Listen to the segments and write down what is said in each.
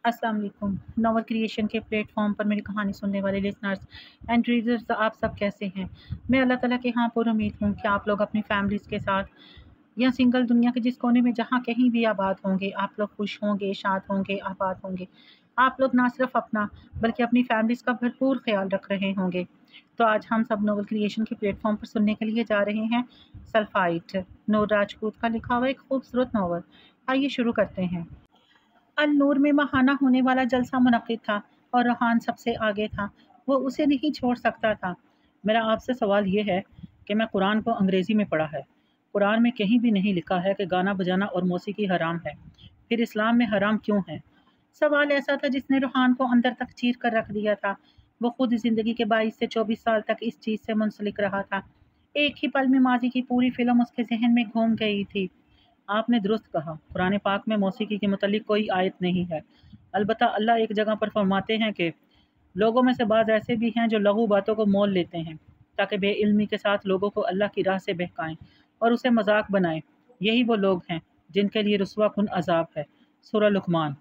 अस्सलाम वालेकुम। Novel creation के प्लेटफॉर्म पर मेरी कहानी सुनने वाले लिसनर्स एंड रीडर्स, आप सब कैसे हैं? मैं अल्लाह ताला के यहाँ पर उम्मीद हूँ कि आप लोग अपनी फैमिलीज़ के साथ या सिंगल दुनिया के जिस कोने में जहाँ कहीं भी आबाद होंगे, आप लोग खुश होंगे, शाद होंगे, आबाद होंगे। आप लोग ना सिर्फ अपना बल्कि अपनी फैमिलीज़ का भरपूर ख्याल रख रहे होंगे। तो आज हम सब नॉवल क्रिएशन के प्लेटफॉर्म पर सुनने के लिए जा रहे हैं सल्फाइट, नूर राजपूत का लिखा हुआ एक खूबसूरत नॉवल। आइए शुरू करते हैं। अल नूर में माहाना होने वाला जलसा मुनक्किद था और रूहान सबसे आगे था। वो उसे नहीं छोड़ सकता था। मेरा आपसे सवाल ये है कि मैं कुरान को अंग्रेज़ी में पढ़ा है। कुरान में कहीं भी नहीं लिखा है कि गाना बजाना और मौसीकी हराम है। फिर इस्लाम में हराम क्यों है? सवाल ऐसा था जिसने रूहान को अंदर तक चीर कर रख दिया था। वो खुद ज़िंदगी के 22 से 24 साल तक इस चीज़ से मुंसलिक रहा था। एक ही पल में माजी की पूरी फिल्म उसके जहन में घूम गई थी। आपने दुरुस्त कहा, कुरान पाक में मौसीकी के मुतल्लिक कोई आयत नहीं है। अलबत्ता अल्लाह एक जगह पर फरमाते हैं कि लोगों में से बाज़ ऐसे भी हैं जो लघु बातों को मोल लेते हैं ताकि बेइल्मी के साथ लोगों को अल्लाह की राह से बहकाएं और उसे मजाक बनाएं। यही वो लोग हैं जिनके लिए रुस्वा कुन अजाब है। सूरह लुक़मान।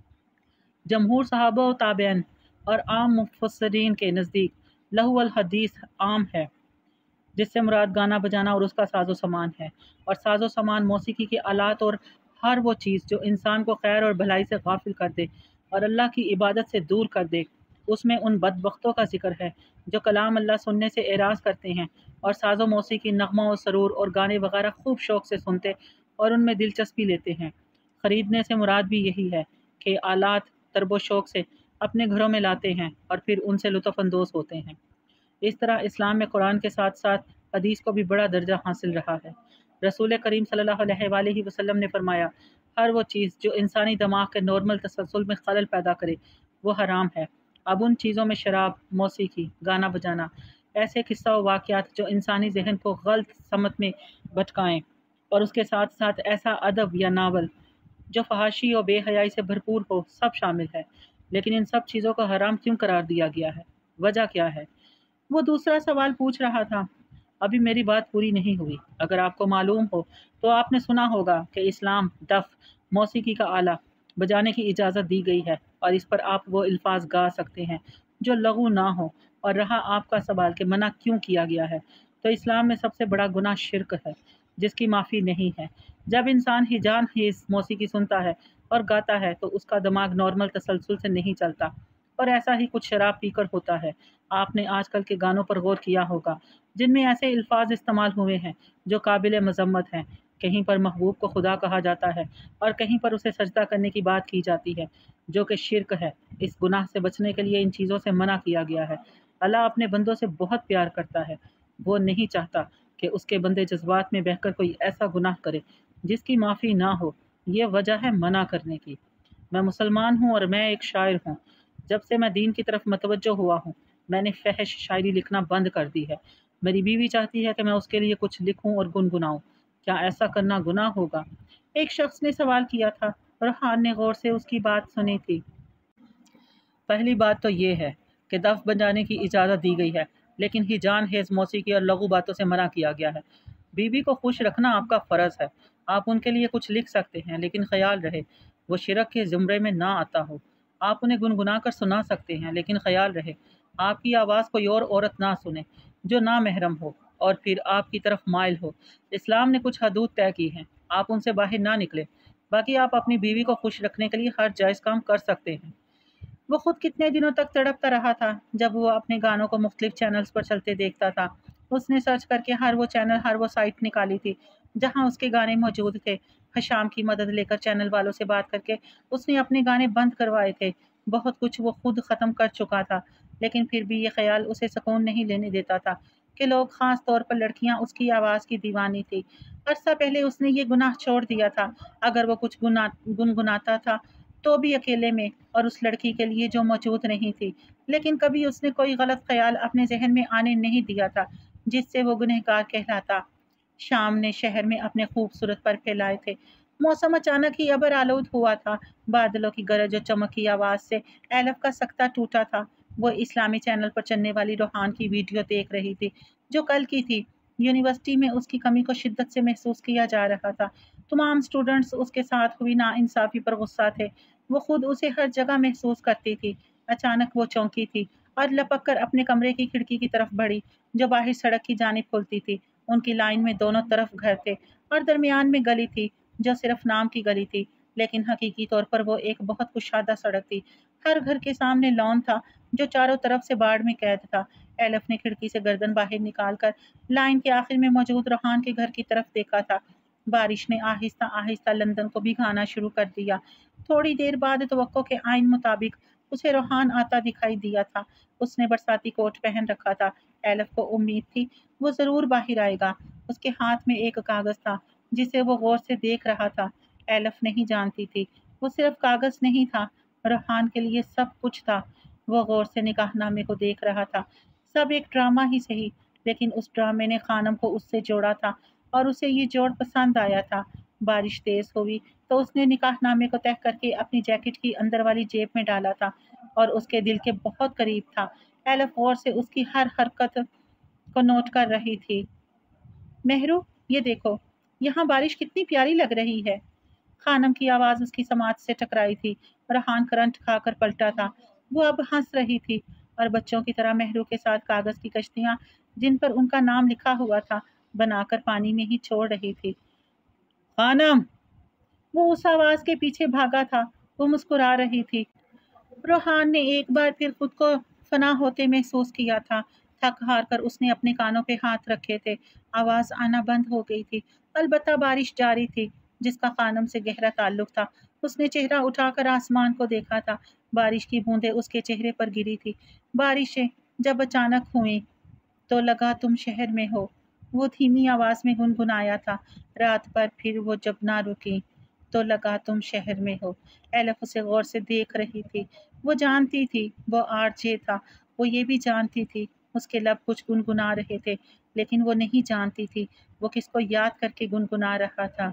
जमहूर सहाबा व ताबेन और आम मुफस्सिरीन के नज़दीक लहू अल हदीस आम है, जिससे मुराद गाना बजाना और उसका साजो सामान है। और साजो सामान मौसीकी के आलात और हर वो चीज़ जो इंसान को खैर और भलाई से गाफिल कर दे और अल्लाह की इबादत से दूर कर दे। उसमें उन बदबख्तों का जिक्र है जो कलाम अल्लाह सुनने से एराज़ करते हैं और साजो मौसीकी, नगमा और सरूर और गाने वगैरह खूब शौक़ से सुनते और उनमें दिलचस्पी लेते हैं। ख़रीदने से मुराद भी यही है कि आलात तरबो शौक़ से अपने घरों में लाते हैं और फिर उनसे लुत्फ़ अंदोज़ होते हैं। इस तरह इस्लाम में कुरान के साथ साथ हदीस को भी बड़ा दर्जा हासिल रहा है। रसूल करीम सल्लल्लाहु अलैहि वसल्लम ने फरमाया, हर वो चीज़ जो इंसानी दिमाग के नॉर्मल तसलसल में खलल पैदा करे वो हराम है। अब उन चीज़ों में शराब, मौसीकी, गाना बजाना, ऐसे किस्सा व वाक़यात जो इंसानी जहन को गलत समत में भटकाएं और उसके साथ साथ ऐसा अदब या नावल जो फहाशी और बेहयाई से भरपूर हो, सब शामिल है। लेकिन इन सब चीज़ों को हराम क्यों करार दिया गया है? वजह क्या है? वो दूसरा सवाल पूछ रहा था। अभी मेरी बात पूरी नहीं हुई। अगर आपको मालूम हो तो आपने सुना होगा कि इस्लाम दफ, मौसीकी का आला बजाने की इजाज़त दी गई है और इस पर आप वो अल्फाज गा सकते हैं जो लघु ना हो। और रहा आपका सवाल कि मना क्यों किया गया है, तो इस्लाम में सबसे बड़ा गुनाह शिर्क है जिसकी माफ़ी नहीं है। जब इंसान हिजान ही इस मौसीकी सुनता है और गाता है तो उसका दिमाग नॉर्मल तसलसल से नहीं चलता और ऐसा ही कुछ शराब पीकर होता है। आपने आजकल के गानों पर गौर किया होगा जिनमें ऐसे अल्फाज इस्तेमाल हुए हैं जो काबिल मजम्मत हैं। कहीं पर महबूब को खुदा कहा जाता है और कहीं पर उसे सजदा करने की बात की जाती है, जो कि शिर्क है। इस गुनाह से बचने के लिए इन चीज़ों से मना किया गया है। अल्लाह अपने बंदों से बहुत प्यार करता है। वो नहीं चाहता कि उसके बंदे जज्बात में बहकर कोई ऐसा गुनाह करे जिसकी माफ़ी ना हो। ये वजह है मना करने की। मैं मुसलमान हूँ और मैं एक शायर हूँ। जब से मैं दीन की तरफ मतवज्जो हुआ हूँ, मैंने फहश शायरी लिखना बंद कर दी है। मेरी बीवी चाहती है कि मैं उसके लिए कुछ लिखूं और गुनगुनाऊं। क्या ऐसा करना गुनाह होगा? एक शख्स ने सवाल किया था। रूहान ने गौर से उसकी बात सुनी थी। पहली बात तो ये है कि दफ बजाने की इजाज़त दी गई है, लेकिन हिजान, हेज़, मौसीकी और लघु बातों से मना किया गया है। बीवी को खुश रखना आपका फ़र्ज़ है। आप उनके लिए कुछ लिख सकते हैं, लेकिन ख्याल रहे वो शिरक के ज़ुमरे में ना आता हो। आप उन्हें गुनगुना कर सुना सकते हैं, लेकिन ख्याल रहे आपकी आवाज़ कोई और औरत ना सुने जो ना महरम हो और फिर आपकी तरफ माइल हो। इस्लाम ने कुछ हदूद तय की हैं, आप उनसे बाहर ना निकले। बाकी आप अपनी बीवी को खुश रखने के लिए हर जायज़ काम कर सकते हैं। वो खुद कितने दिनों तक तड़पता रहा था जब वो अपने गानों को मुख्तलिफ चैनल्स पर चलते देखता था। उसने सर्च करके हर वो चैनल, हर वो साइट निकाली थी जहां उसके गाने मौजूद थे। हशाम की मदद लेकर चैनल वालों से बात करके उसने अपने गाने बंद करवाए थे। बहुत कुछ वो खुद ख़त्म कर चुका था, लेकिन फिर भी ये ख्याल उसे सुकून नहीं लेने देता था कि लोग, ख़ास तौर पर लड़कियां, उसकी आवाज़ की दीवानी थी। अरसा पहले उसने ये गुनाह छोड़ दिया था। अगर वो कुछ गुनगुनाता था तो भी अकेले में और उस लड़की के लिए जो मौजूद नहीं थी। लेकिन कभी उसने कोई गलत ख्याल अपने जहन में आने नहीं दिया था जिससे वो गुनहगार कहलाता। शाम ने शहर में अपने खूबसूरत पर फैलाए थे। मौसम अचानक ही अबर आलूद हुआ था। बादलों की गरज और चमक की आवाज़ से एलफ का सख्ता टूटा था। वो इस्लामी चैनल पर चलने वाली रूहान की वीडियो देख रही थी जो कल की थी। यूनिवर्सिटी में उसकी कमी को शिद्दत से महसूस किया जा रहा था। तमाम स्टूडेंट्स उसके साथ हुई नाइंसाफ़ी पर गुस्सा थे। वो खुद उसे हर जगह महसूस करती थी। अचानक वो चौंकी थी और लपक कर अपने कमरे की खिड़की की तरफ बढ़ी, जो बाहर सड़क की जानिब खुलती थी। उनकी लाइन में दोनों तरफ घर थे और दरमियान में गली थी, जो सिर्फ नाम की गली थी, लेकिन हकीकी तौर पर वो एक बहुत कुशादा सड़क थी। हर घर के सामने लॉन था, जो चारों तरफ से बाढ़ में कैद था। एलफ ने खिड़की से गर्दन बाहर निकालकर लाइन के आखिर में मौजूद रोहान के घर की तरफ देखा था। बारिश ने आहिस्ता आहिस्ता लंदन को भिगाना शुरू कर दिया। थोड़ी देर बाद तवक्को के आइन मुताबिक उसे रोहान आता दिखाई दिया था। उसने बरसाती कोट पहन रखा था। एलफ को उम्मीद थी वो जरूर बाहर आएगा। उसके हाथ में एक कागज था, जिसे वो गौर से देख रहा था। एलफ नहीं जानती थी वो सिर्फ कागज नहीं था, रोहान के लिए सब कुछ था। वो गौर से निकाहनामे को देख रहा था। सब एक ड्रामा ही सही, लेकिन उस ड्रामे ने खानम को उससे जोड़ा था और उसे ये जोड़ पसंद आया था। बारिश तेज हुई तो उसने निकाहनामे को तह करके अपनी जैकेट की अंदर वाली जेब में डाला था और उसके दिल के बहुत करीब था। एलफ गौर से उसकी हर हरकत को नोट कर रही थी। मेहरू, ये देखो, यहाँ बारिश कितनी प्यारी लग रही है। खानम की आवाज़ उसकी समात से टकराई थी। रहान करंट खाकर पलटा था। वो अब हंस रही थी और बच्चों की तरह मेहरू के साथ कागज की कश्तियाँ, जिन पर उनका नाम लिखा हुआ था, बनाकर पानी में ही छोड़ रही थी। खानम! वो उस आवाज़ के पीछे भागा था। वो मुस्कुरा रही थी। रोहान ने एक बार फिर खुद को फना होते महसूस किया था। थक हार कर उसने अपने कानों पे हाथ रखे थे। आवाज़ आना बंद हो गई थी। अलबत्ता बारिश जारी थी, जिसका खानम से गहरा ताल्लुक था। उसने चेहरा उठाकर आसमान को देखा था। बारिश की बूंदें उसके चेहरे पर गिरी थी। बारिशें जब अचानक हुई तो लगा तुम शहर में हो, वो धीमी आवाज़ में गुनगुनाया था। रात पर फिर वो जब ना रुकी तो लगा तुम शहर में हो। एलफ उसे गौर से देख रही थी। वो जानती थी वो आरजे था। वो ये भी जानती थी उसके लब कुछ गुनगुना रहे थे, लेकिन वो नहीं जानती थी वो किसको याद करके गुनगुना रहा था।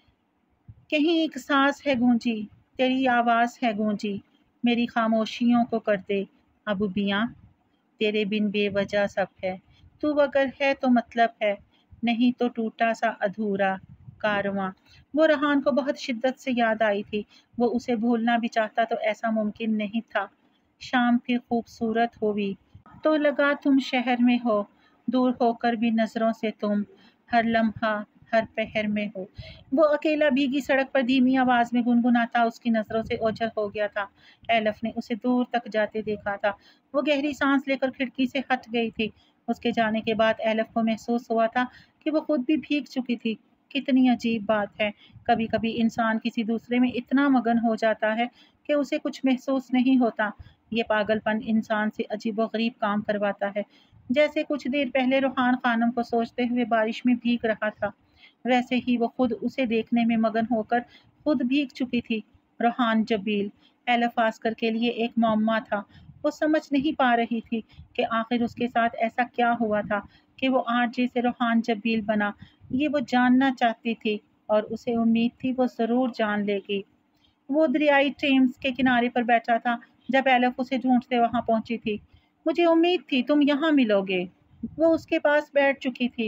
कहीं एक सांस है गूंजी, तेरी आवाज़ है गूंजी, मेरी खामोशियों को कर दे अब बियां, तेरे बिन बेवजह सब है, तू अगर है तो मतलब है, नहीं तो टूटा सा अधूरा कारवां। वो रहान को बहुत शिद्दत से याद आई थी। वो उसे भूलना भी चाहता तो ऐसा मुमकिन नहीं था। शाम फिर खूबसूरत हुई तो लगा तुम शहर में हो, दूर होकर भी नजरों से तुम हर लम्हा हर पहर में हो। वो अकेला भीगी सड़क पर धीमी आवाज में गुनगुनाता उसकी नजरों से ओझल हो गया था। एलफ ने उसे दूर तक जाते देखा था। वो गहरी सांस लेकर खिड़की से हट गई थी। उसके जाने के बाद एलफ को महसूस हुआ था कि वो खुद भी भीग चुकी थी। कितनी अजीब बात है, कभी कभी इंसान किसी दूसरे में इतना मगन हो जाता है कि उसे कुछ महसूस नहीं होता। ये पागलपन इंसान से अजीबोगरीब काम करवाता है। जैसे कुछ देर पहले रूहान खानम को सोचते हुए बारिश में भीग रहा था, वैसे ही वो खुद उसे देखने में मगन होकर खुद भीग चुकी थी। रूहान जबील एलफ आस्कर के लिए एक मौम्मा था। वो समझ नहीं पा रही थी कि आखिर उसके साथ ऐसा क्या हुआ था कि वो आरजे से रूहान जबील बना। ये वो जानना चाहती थी और उसे उम्मीद थी वो ज़रूर जान लेगी। वो दरियाई टेम्स के किनारे पर बैठा था जब एलफ उसे ढूंढते वहां पहुंची थी। मुझे उम्मीद थी तुम यहाँ मिलोगे, वो उसके पास बैठ चुकी थी।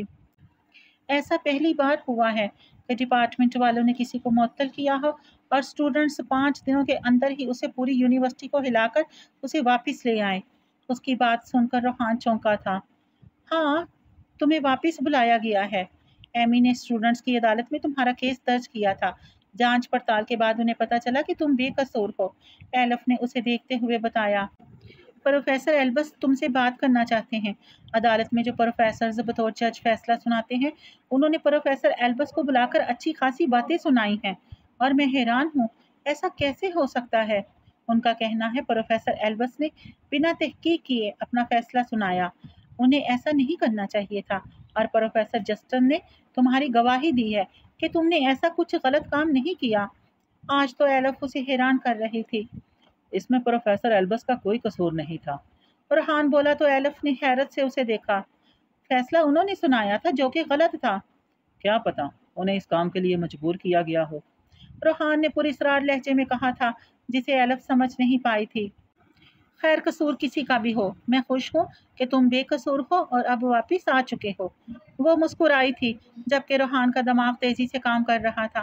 ऐसा पहली बार हुआ है कि डिपार्टमेंट वालों ने किसी को मुअत्तल किया हो और स्टूडेंट्स 5 दिनों के अंदर ही उसे पूरी यूनिवर्सिटी को हिलाकर उसे वापस ले आए। उसकी बात सुनकर रोहान चौंका था। हाँ, तुम्हें वापस बुलाया गया है। एमी ने स्टूडेंट्स की अदालत में तुम्हारा केस दर्ज किया था। जांच पड़ताल के बाद उन्हें पता चला कि तुम बेकसूर हो। एलफ ने उसे देखते हुए बताया। प्रोफेसर एल्बस तुमसे बात करना चाहते हैं। अदालत में जो प्रोफेसर बतौर जज फैसला सुनाते हैं, उन्होंने प्रोफेसर एल्बस को बुलाकर अच्छी खासी बातें सुनाई हैं और मैं हैरान हूँ, ऐसा कैसे हो सकता है। उनका कहना है प्रोफेसर एल्बस ने बिना तहकीक किए अपना फैसला सुनाया। उन्हें ऐसा नहीं करना चाहिए था और प्रोफेसर जस्टिन ने तुम्हारी गवाही दी है कि तुमने ऐसा कुछ गलत काम नहीं किया। आज तो एलफ उसे हैरान कर रही थी। इसमें प्रोफेसर एल्बस का कोई कसूर नहीं था। फरहान बोला तो एलफ ने हैरत से उसे देखा। फैसला उन्होंने सुनाया था जो कि गलत था। क्या पता उन्हें इस काम के लिए मजबूर किया गया हो, रोहान ने पुरस्रार लहजे में कहा था, जिसे एलफ समझ नहीं पाई थी। खैर कसूर किसी का भी हो, मैं खुश हूँ कि तुम बेकसूर हो और अब वापस आ चुके हो। वो मुस्कुराई थी जबकि रोहान का दिमाग तेजी से काम कर रहा था।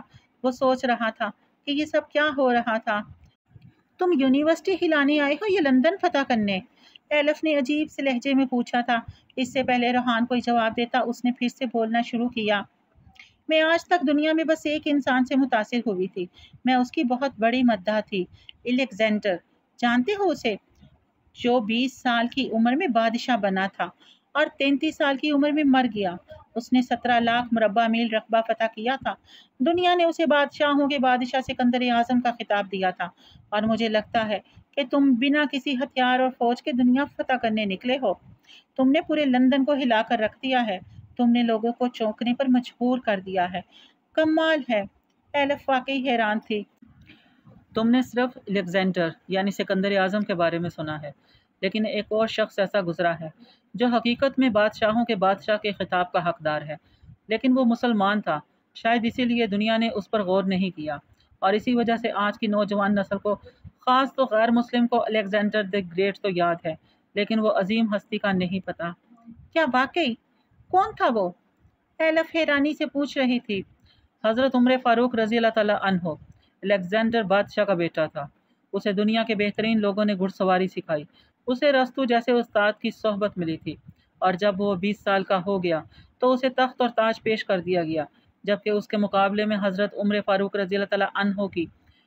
वो सोच रहा था कि ये सब क्या हो रहा था। तुम यूनिवर्सिटी हिलाने आए हो या लंदन फतह करने? एलफ ने अजीब से लहजे में पूछा था। इससे पहले रोहान कोई जवाब देता उसने फिर से बोलना शुरू किया। मैं आज तक दुनिया में बस एक इंसान से मुतासिर हुई थी। मैं उसकी बहुत बड़ी मद्दाह थी, एलेक्जेंडर। जानते हो उसे? जो 20 साल की उम्र में बादशाह बना था और 33 साल की उम्र में मर गया। उसने 17 लाख मुरब्बा मील रकबा फतह किया था। दुनिया ने उसे बादशाहों के बादशाह सिकंदर आजम का खिताब दिया था। और मुझे लगता है कि तुम बिना किसी हथियार और फौज के दुनिया फतह करने निकले हो। तुमने पूरे लंदन को हिलाकर रख दिया है। तुमने लोगों को चौंकने पर मजबूर कर दिया है। कमाल है। एलफ वाकई हैरान थी। तुमने सिर्फ अलेक्जेंडर यानी सिकंदर आजम के बारे में सुना है, लेकिन एक और शख्स ऐसा गुजरा है जो हकीकत में बादशाहों के बादशाह के खिताब का हकदार है, लेकिन वो मुसलमान था। शायद इसीलिए दुनिया ने उस पर गौर नहीं किया, और इसी वजह से आज की नौजवान नस्ल को, ख़ास तो गैर मुस्लिम को, अलेक्जेंडर द ग्रेट तो याद है, लेकिन वो अजीम हस्ती का नहीं पता। क्या वाकई? कौन था वो? एलफ हैरानी से पूछ रही थी। हज़रत उमर फ़ारूक रज़ी अल्लाह ताला अन्हो, अलेक्जेंडर बादशाह का बेटा था। उसे दुनिया के बेहतरीन लोगों ने घुड़सवारी सिखाई। उसे रस्तू जैसे उस्ताद की सोहबत मिली थी, और जब वो 20 साल का हो गया तो उसे तख्त और ताज पेश कर दिया गया, जबकि उसके मुकाबले में हज़रत उमर फ़ारूक रज़ी अल्लाह ताला अन्हो की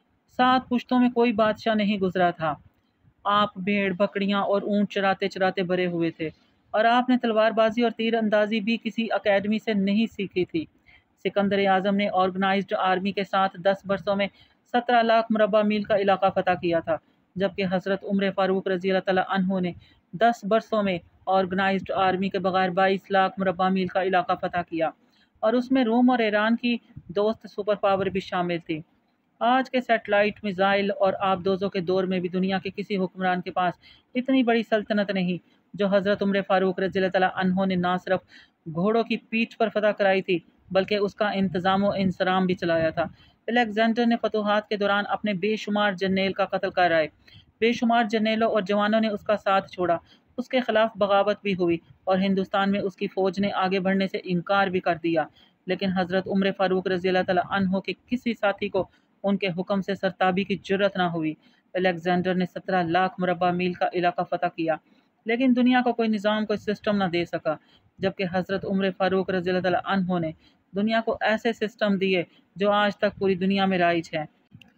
7 पुश्तों में कोई बादशाह नहीं गुजरा था। आप भेड़, बकरियां और ऊंट चराते चराते भरे हुए थे, और आपने तलवारबाजी और तीर अंदाजी भी किसी अकेडमी से नहीं सीखी थी। सिकंदर आजम ने ऑर्गेनाइज्ड आर्मी के साथ 10 बरसों में 17 लाख मुरब्बा मील का इलाका फतह किया था, जबकि हज़रत उमर फ़ारूक रज़ी अल्लाह ताला अन्हो ने 10 बरसों में ऑर्गेनाइज्ड आर्मी के बगैर 22 लाख मुरब्बा मील का इलाका फतह किया, और उसमें रोम और ईरान की दोस्त सुपर पावर भी शामिल थी। आज के सेटेलाइट, मिसाइल और आबदोज़ों के दौर में भी दुनिया के किसी हुक्मरान के पास इतनी बड़ी सल्तनत नहीं जो हज़रत उमर फ़ारूक रज़ी अल्लाह ताला अन्हो ने ना सिर्फ घोड़ों की पीठ पर फतह कराई थी, बल्कि उसका इंतज़ाम व इंसराम भी चलाया था। अलेक्जेंडर ने फतूहात के दौरान अपने बेशुमार जर्नेल का कत्ल कराए। बेशुमार जर्नेलों और जवानों ने उसका साथ छोड़ा। उसके खिलाफ बगावत भी हुई, और हिंदुस्तान में उसकी फ़ौज ने आगे बढ़ने से इनकार भी कर दिया। लेकिन हज़रत उमर फ़ारूक रज़ी अल्लाह ताला अन्हो के किसी साथी को उनके हुक्म से सरताबी की जुर्रत ना हुई। अलेक्जेंडर ने 17 लाख मुरब्बा मील का इलाका फतह किया, लेकिन दुनिया को कोई निज़ाम, कोई सिस्टम ना दे सका, जबकि हज़रत उमर फ़ारूक रज़ी अल्लाह ताला अन्हो ने दुनिया को ऐसे सिस्टम दिए जो आज तक पूरी दुनिया में राइज है।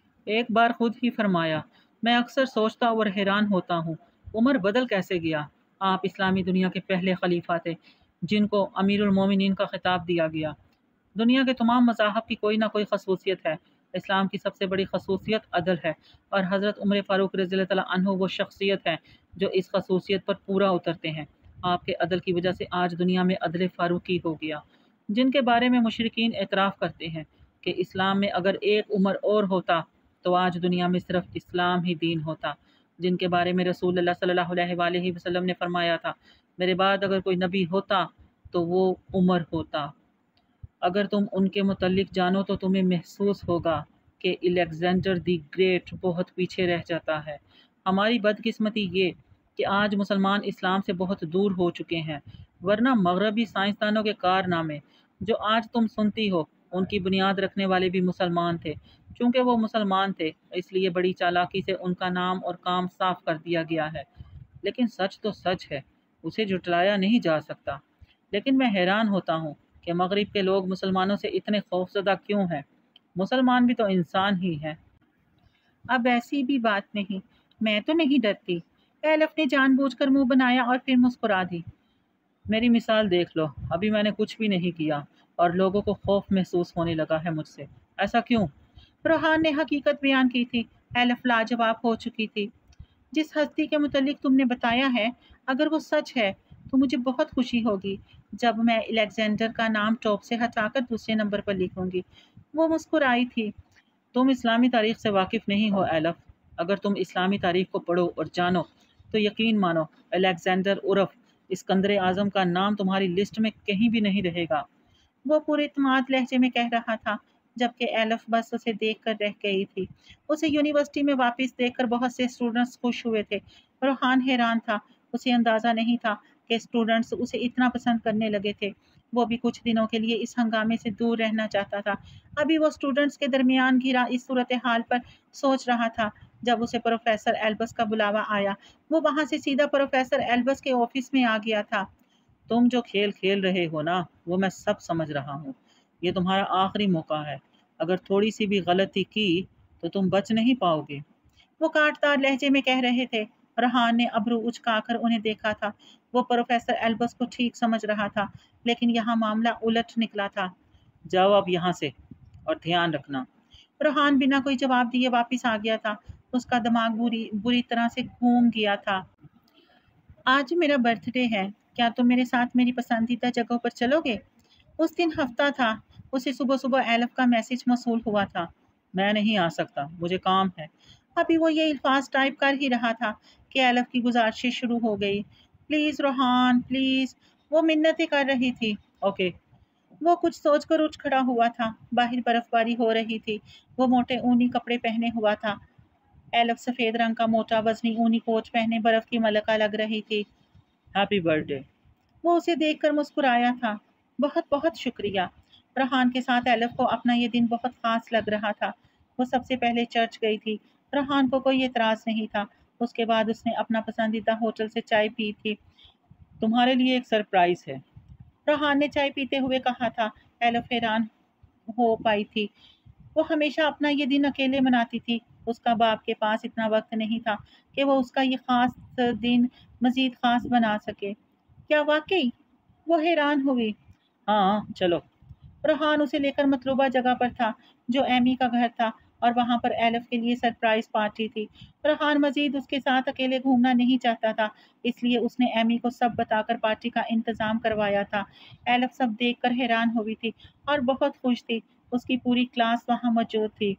एक बार खुद ही फरमाया, मैं अक्सर सोचता और हैरान होता हूँ, उमर बदल कैसे गया। आप इस्लामी दुनिया के पहले खलीफा थे जिनको अमीरुल मोमिनीन का खिताब दिया गया। दुनिया के तमाम मज़ाहब की कोई ना कोई खसूसियत है। इस्लाम की सबसे बड़ी खसूसियत अदल है, और हज़रत उमर फ़ारूक रज़ी अल्लाह ताला अन्हु वो शख्सियत है जो इस खसूसियत पर पूरा उतरते हैं। आपके अदल की वजह से आज दुनिया में अदल फ़ारूकी हो गया, जिनके बारे में मुशरिकीन एतराफ़ करते हैं कि इस्लाम में अगर एक उमर और होता तो आज दुनिया में सिर्फ इस्लाम ही दीन होता, जिनके बारे में रसूलुल्लाह सल्लल्लाहु अलैहि वसल्लम ने फरमाया था, मेरे बाद अगर कोई नबी होता तो वो उमर होता। अगर तुम उनके मुतल्लिक जानो तो तुम्हें महसूस होगा कि अलेक्जेंडर दी ग्रेट बहुत पीछे रह जाता है। हमारी बदकिस्मती ये कि आज मुसलमान इस्लाम से बहुत दूर हो चुके हैं, वरना मगरबी साइंसदानों के कारनामे जो आज तुम सुनती हो उनकी बुनियाद रखने वाले भी मुसलमान थे। चूँकि वो मुसलमान थे इसलिए बड़ी चालाकी से उनका नाम और काम साफ कर दिया गया है, लेकिन सच तो सच है, उसे जुटलाया नहीं जा सकता। लेकिन मैं हैरान होता हूँ कि मगरिब के लोग मुसलमानों से इतने खौफजदा क्यों हैं। मुसलमान भी तो इंसान ही हैं। अब ऐसी भी बात नहीं, मैं तो नहीं डरती। एलफ ने जानबूझकर मुंह बनाया और फिर मुस्कुरा दी। मेरी मिसाल देख लो, अभी मैंने कुछ भी नहीं किया और लोगों को खौफ महसूस होने लगा है मुझसे। ऐसा क्यों? रोहान ने हकीकत बयान की थी। एलफ लाजवाब हो चुकी थी। जिस हस्ती के मुतल्लिक तुमने बताया है, अगर वो सच है तो मुझे बहुत खुशी होगी जब मैं अलेक्जेंडर का नाम टॉप से हटाकर दूसरे नंबर पर लिखूंगी। वो मुस्कुराई थी। तुम इस्लामी तारीख से वाकिफ़ नहीं हो एलफ। अगर तुम इस्लामी तारीख को पढ़ो और जानो तो यकीन मानो अलेक्जेंडर उर्फ इस्कंदर आज़म का नाम तुम्हारी लिस्ट में कहीं भी नहीं रहेगा। वो पूरे इत्मीनान लहजे में कह रहा था, जबकि एलफ बस उसे देखकर रह गई थी। उसे यूनिवर्सिटी में वापस देखकर बहुत से स्टूडेंट्स खुश हुए थे। रोहान हैरान था। उसे अंदाज़ा नहीं था कि स्टूडेंट्स उसे इतना पसंद करने लगे थे। वो بھی کچھ دنوں کے لیے اس ہنگامے سے دور رہنا چاہتا تھا۔ ابھی وہ اسٹوڈنٹس کے درمیان گھرا اس صورتحال پر سوچ رہا تھا جب اسے پروفیسر ایلبس کا بلاوا آیا۔ وہ وہاں سے سیدھا پروفیسر ایلبس کے آفس میں آ گیا تھا۔ تم جو کھیل کھیل رہے ہو نا، وہ میں سب سمجھ رہا ہوں۔ یہ تمہارا آخری موقع ہے۔ اگر تھوڑی سی بھی غلطی کی تو تم بچ نہیں پاؤ گے۔ وہ کاٹدار لہجے میں کہہ رہے تھے۔ رہان نے ابرو اچکا کر انہیں دیکھا تھا۔ وہ پروفیسر ایلبس کو ٹھیک سمجھ رہا تھا، لیکن یہاں معاملہ الٹ نکلا تھا۔ جاؤ اب یہاں سے، اور دھیان رکھنا۔ رہان بنا کوئی جواب دیے واپس آ گیا تھا۔ اس کا دماغ بری طرح سے گھوم گیا تھا۔ آج میرا برتھ ڈے ہے، کیا تم میرے ساتھ میری پسندیدہ جگہوں پر چلو گے؟ اس دن ہفتہ تھا۔ اسے صبح صبح ایلف کا میسج موصول ہوا تھا۔ میں نہیں آ سکتا، مجھے کام ہے۔ ابھی وہ یہ الفاظ ٹائپ کر ہی رہا تھا کہ ایلف کی گزارشیں شروع ہو گئی۔ Please Rohan, please. وہ منتیں کر رہی تھی۔ اوکے۔ وہ کچھ سوچ کر اٹھ کھڑا ہوا تھا۔ باہر برف باری ہو رہی تھی۔ وہ موٹے اونی کپڑے پہنے ہوا تھا۔ ایلف سفید رنگ کا موٹا وزنی اونی کوٹ پہنے برف کی ملکہ لگ رہی تھی۔ Happy birthday. وہ اسے دیکھ کر مسکرایا تھا۔ بہت بہت شکریہ۔ رہان کے ساتھ ایلف کو اپنا یہ دن بہت خاص لگ رہا تھا۔ وہ سب سے پہلے چرچ گئی تھی۔ رہان کو کوئی اعتراض نہیں تھا۔ اس کے بعد اس نے اپنا پسندیدہ ہوٹل سے چائے پی تھی۔ تمہارے لیے ایک سرپرائز ہے، رہان نے چائے پیتے ہوئے کہا تھا۔ ایلف حیران ہو پائی تھی۔ وہ ہمیشہ اپنا یہ دن اکیلے مناتی تھی۔ اس کا باپ کے پاس اتنا وقت نہیں تھا کہ وہ اس کا یہ خاص دن مزید خاص بنا سکے۔ کیا واقعی؟ وہ حیران ہوئی۔ ہاں چلو۔ رہان اسے لے کر مطلوبہ جگہ پر تھا، جو ایمی کا گھر تھا، اور وہاں پر ایلف کے لیے سرپرائز پارٹی تھی۔ رہان مزید اس کے ساتھ اکیلے گھومنا نہیں چاہتا تھا، اس لیے اس نے ایمی کو سب بتا کر پارٹی کا انتظام کروایا تھا۔ ایلف سب دیکھ کر حیران ہوئی تھی اور بہت خوش تھی۔ اس کی پوری کلاس وہاں موجود تھی۔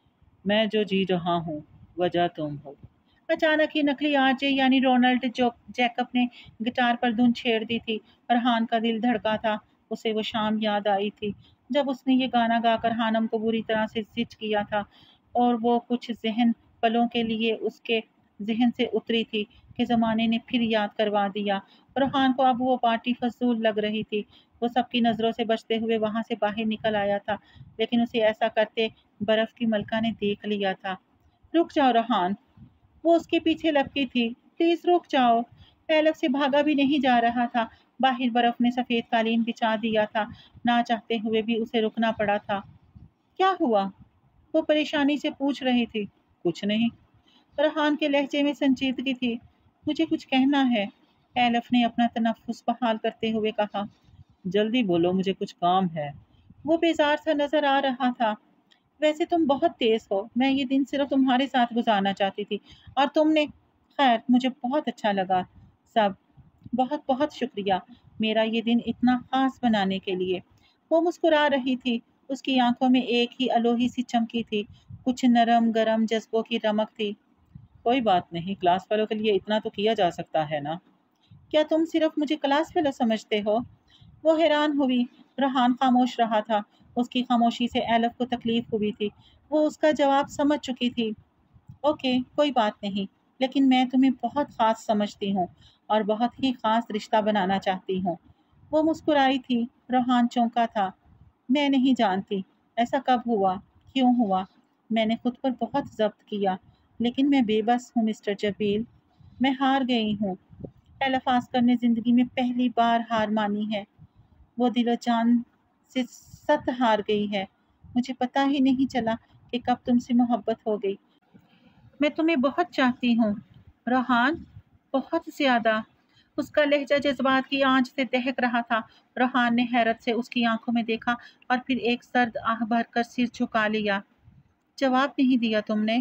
میں جو جی رہا ہوں، وجہ تم ہو۔ اچانک ہی نقلی آر جے یعنی رونلڈ جیکب نے گٹار پر دھن چھیڑ دی تھی۔ رہان کا دل دھڑکا تھا۔ اسے وہ شام یاد آئی تھی جب اس نے یہ گانا گا کر ہانم کو بری طرح سے زچ کیا تھا، اور وہ کچھ پلوں کے لیے اس کے ذہن سے اتری تھی کہ زمانے نے پھر یاد کروا دیا۔ رہان کو اب وہ پارٹی فضول لگ رہی تھی۔ وہ سب کی نظروں سے بچتے ہوئے وہاں سے باہر نکل آیا تھا، لیکن اسے ایسا کرتے برف کی ملکہ نے دیکھ لیا تھا۔ رک جاؤ رہان، وہ اس کے پیچھے لپکی تھی۔ پلیز رک جاؤ۔ ایلف سے بھاگا بھی نہیں جا رہا تھا۔ باہر برف نے سفید قالین بچھا دیا تھا۔ نہ چاہتے ہوئے بھی اسے رکنا پڑا تھا۔ کیا ہوا؟ وہ پریشانی سے پوچھ رہی تھی۔ کچھ نہیں۔ رہان کے لہجے میں سنجیدگی تھی۔ مجھے کچھ کہنا ہے، ایلف نے اپنا تنفس بحال کرتے ہوئے کہا۔ جلدی بولو، مجھے کچھ کام ہے۔ وہ بیزار سا نظر آ رہا تھا۔ ویسے تم بہت تیز ہو، میں یہ دن صرف تمہارے ساتھ گزارنا چاہتی تھی، اور تم نے… خیر، مجھے بہت اچھا لگا سب۔ بہت بہت شکریہ میرا یہ دن اتنا خاص بنانے کے لیے۔ وہ مسکرا رہی تھی۔ اس کی آنکھوں میں ایک ہی الوہی سی چمکی تھی، کچھ نرم گرم جذبوں کی رمق تھی۔ کوئی بات نہیں، کلاس فیلو کے لیے اتنا تو کیا جا سکتا ہے نا۔ کیا تم صرف مجھے کلاس فیلو سمجھتے ہو؟ وہ حیران ہوئی۔ رہان خاموش رہا تھا۔ اس کی خاموشی سے ایلف کو تکلیف ہوئی تھی۔ وہ اس کا جواب سمجھ چکی تھی۔ اوکے، کوئی بات نہیں، لیکن میں تمہیں بہت خاص سمجھتی ہوں اور بہت ہی خاص رشتہ بنانا چاہتی ہوں۔ وہ مسکرائی تھی۔ رہان چونکا تھا۔ میں نہیں جانتی ایسا کب ہوا، کیوں ہوا۔ میں نے خود پر بہت ضبط کیا، لیکن میں بے بس ہوں مسٹر جبیل۔ میں ہار گئی ہوں۔ ایلف آسکر نے زندگی میں پہلی بار ہار مانی ہے۔ وہ دل و جان سے ست ہار گئی ہے۔ مجھے پتہ ہی نہیں چلا کہ کب تم سے محبت ہو گئی۔ میں تمہیں بہت چاہتی ہوں رہان، بہت زیادہ۔ اس کا لہجہ جذبات کی آنچ سے دہک رہا تھا۔ رہان نے حیرت سے اس کی آنکھوں میں دیکھا اور پھر ایک سرد آہ بھر کر سر جھکا لیا۔ جواب نہیں دیا تم نے؟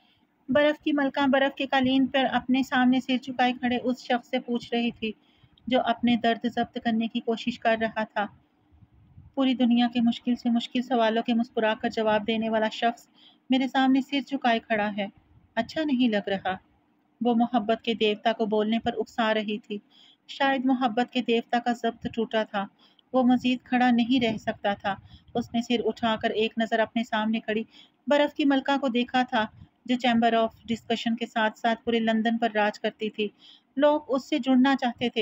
برف کی ملکہ برف کے قالین پر اپنے سامنے سر جھکائے کھڑے اس شخص سے پوچھ رہی تھی جو اپنے درد ضبط کرنے کی کوشش کر رہا تھا۔ پوری دنیا کے مشکل سے مشکل سوالوں کے مسکرا کر جواب دینے والا شخص میرے سامنے سر جھکائے کھڑا ہے۔ اچھا نہیں لگ رہا۔ وہ محبت کے دیوتا کو بولنے پر اکسا رہی تھی۔ شاید محبت کے دیوتا کا ضبط ٹوٹا تھا۔ وہ مزید کھڑا نہیں رہ سکتا تھا۔ اس نے سر اٹھا کر ایک نظر اپنے سامنے کھڑی برف کی ملکہ کو دیکھا تھا، جو چیمبر آف ڈسکشن کے ساتھ ساتھ پورے لندن پر راج کرتی تھی۔ لوگ اس سے جڑنا چاہتے تھے،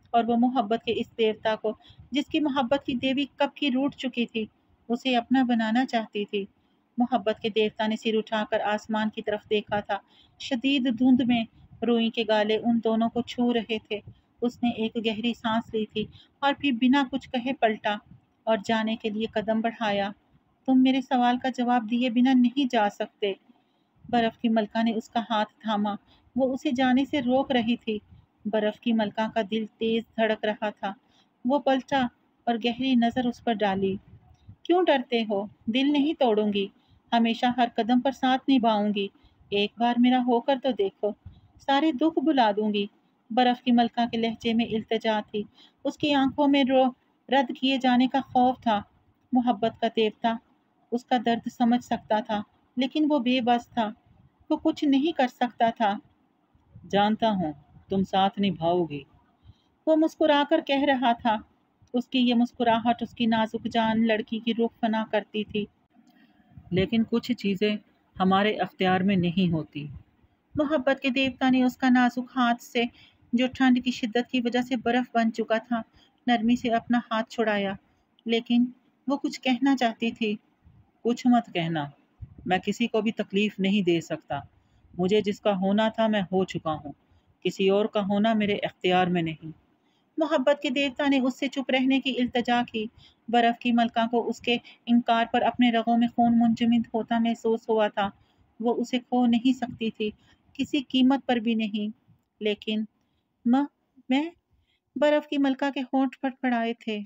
اور وہ محبت کے اس دیوتا کو، جس کی محبت کی دیوی کب کی روٹھ چکی تھی، اسے اپنا بنانا چاہتی تھی۔ محبت کے دیوتا نے سر اٹھا کر آسمان کی طرف دیکھا تھا۔ شدید دھند میں روئی کے گالے ان دونوں کو چھو رہے تھے۔ اس نے ایک گہری سانس لی تھی اور پھر بنا کچھ کہے پلٹا اور جانے کے لیے قدم بڑھایا۔ تم میرے سوال کا جواب دیے بنا نہیں جا سکتے۔ برف کی ملکہ نے اس کا ہاتھ تھاما۔ وہ اسے جانے سے روک رہی تھی۔ برف کی ملکہ کا دل تیز دھڑک رہا تھا۔ وہ پلٹا اور گہری نظر اس پر ڈالی۔ کیوں ڈرتے ہو؟ دل نہیں توڑوں گی، ہمیشہ ہر قدم پر ساتھ نبھاؤں گی۔ ایک بار میرا ہو کر تو دیکھو، سارے دکھ بھلا دوں گی۔ برف کی ملکہ کے لہجے میں التجا تھی، اس کی آنکھوں میں رد کیے جانے کا خوف تھا۔ محبت کا دیوتا اس کا درد سمجھ سکتا تھا، لیکن وہ بے بس تھا، وہ کچھ نہیں کر سکتا تھا۔ جانتا ہوں تم ساتھ نبھاؤ گی، وہ مسکرا کر کہہ رہا تھا۔ اس کی یہ مسکراہٹ اس کی نازک جان لڑکی کی روح فنا کرتی تھی۔ لیکن کچھ چیزیں ہمارے اختیار میں نہیں ہوتی۔ محبت کے دیوتا نے اس کا نازک ہاتھ سے، جو ٹھنڈ کی شدت کی وجہ سے برف بن چکا تھا، نرمی سے اپنا ہاتھ چھڑایا۔ لیکن وہ کچھ کہنا چاہتی تھی۔ کچھ مت کہنا، میں کسی کو بھی تکلیف نہیں دے سکتا۔ مجھے جس کا ہونا تھا میں ہو چکا ہوں، کسی اور کا ہونا میرے اختیار میں نہیں۔ محبت کے دیوتا نے اس سے چپ رہنے کی التجا کی۔ برف کی ملکہ کو اس کے انکار پر اپنے رگوں میں خون منجمد ہوتا محسوس ہوا تھا۔ وہ اسے کھو نہیں سکتی تھی، کسی قیمت پر بھی نہیں۔ لیکن میں برف کی ملکہ کے ہونٹ پھڑپڑائے تھے۔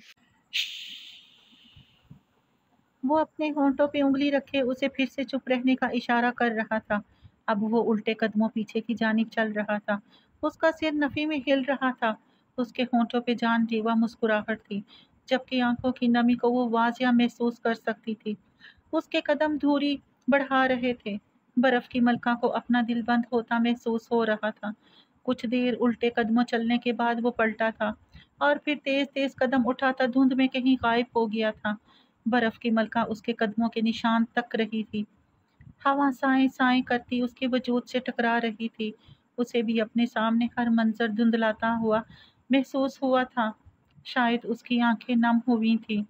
وہ اپنے ہونٹوں پہ انگلی رکھے اسے پھر سے چپ رہنے کا اشارہ کر رہا تھا۔ اب وہ الٹے قدموں پیچھے کی جانب چل رہا تھا۔ اس کا سر نفی میں ہل رہا تھا۔ اس کے ہونٹوں پہ جان لیوا مسکراہٹ تھی، جبکہ آنکھوں کی نمی کو وہ واضح محسوس کر سکتی تھی۔ اس کے قدم دھوری بڑھا رہے تھے۔ برف کی ملکہ کو اپنا دل بند ہوتا محسوس ہو رہا تھا۔ کچھ دیر الٹے قدموں چلنے کے بعد وہ پلٹا تھا اور پھر تیز تیز قدم اٹھاتا دھند میں کہیں غائب ہو گیا تھا۔ برف کی ملکہ اس کے قدموں کے نشان تک رہی تھی۔ ہوا سائیں سائیں کرتی اس کے وجود سے ٹکرا رہی تھی۔ اسے بھی اپنے سامنے ہر منظر دھندلاتا ہوا محسوس ہوا تھا۔ شاید اس کی آنکھیں نم ہوئی تھیں۔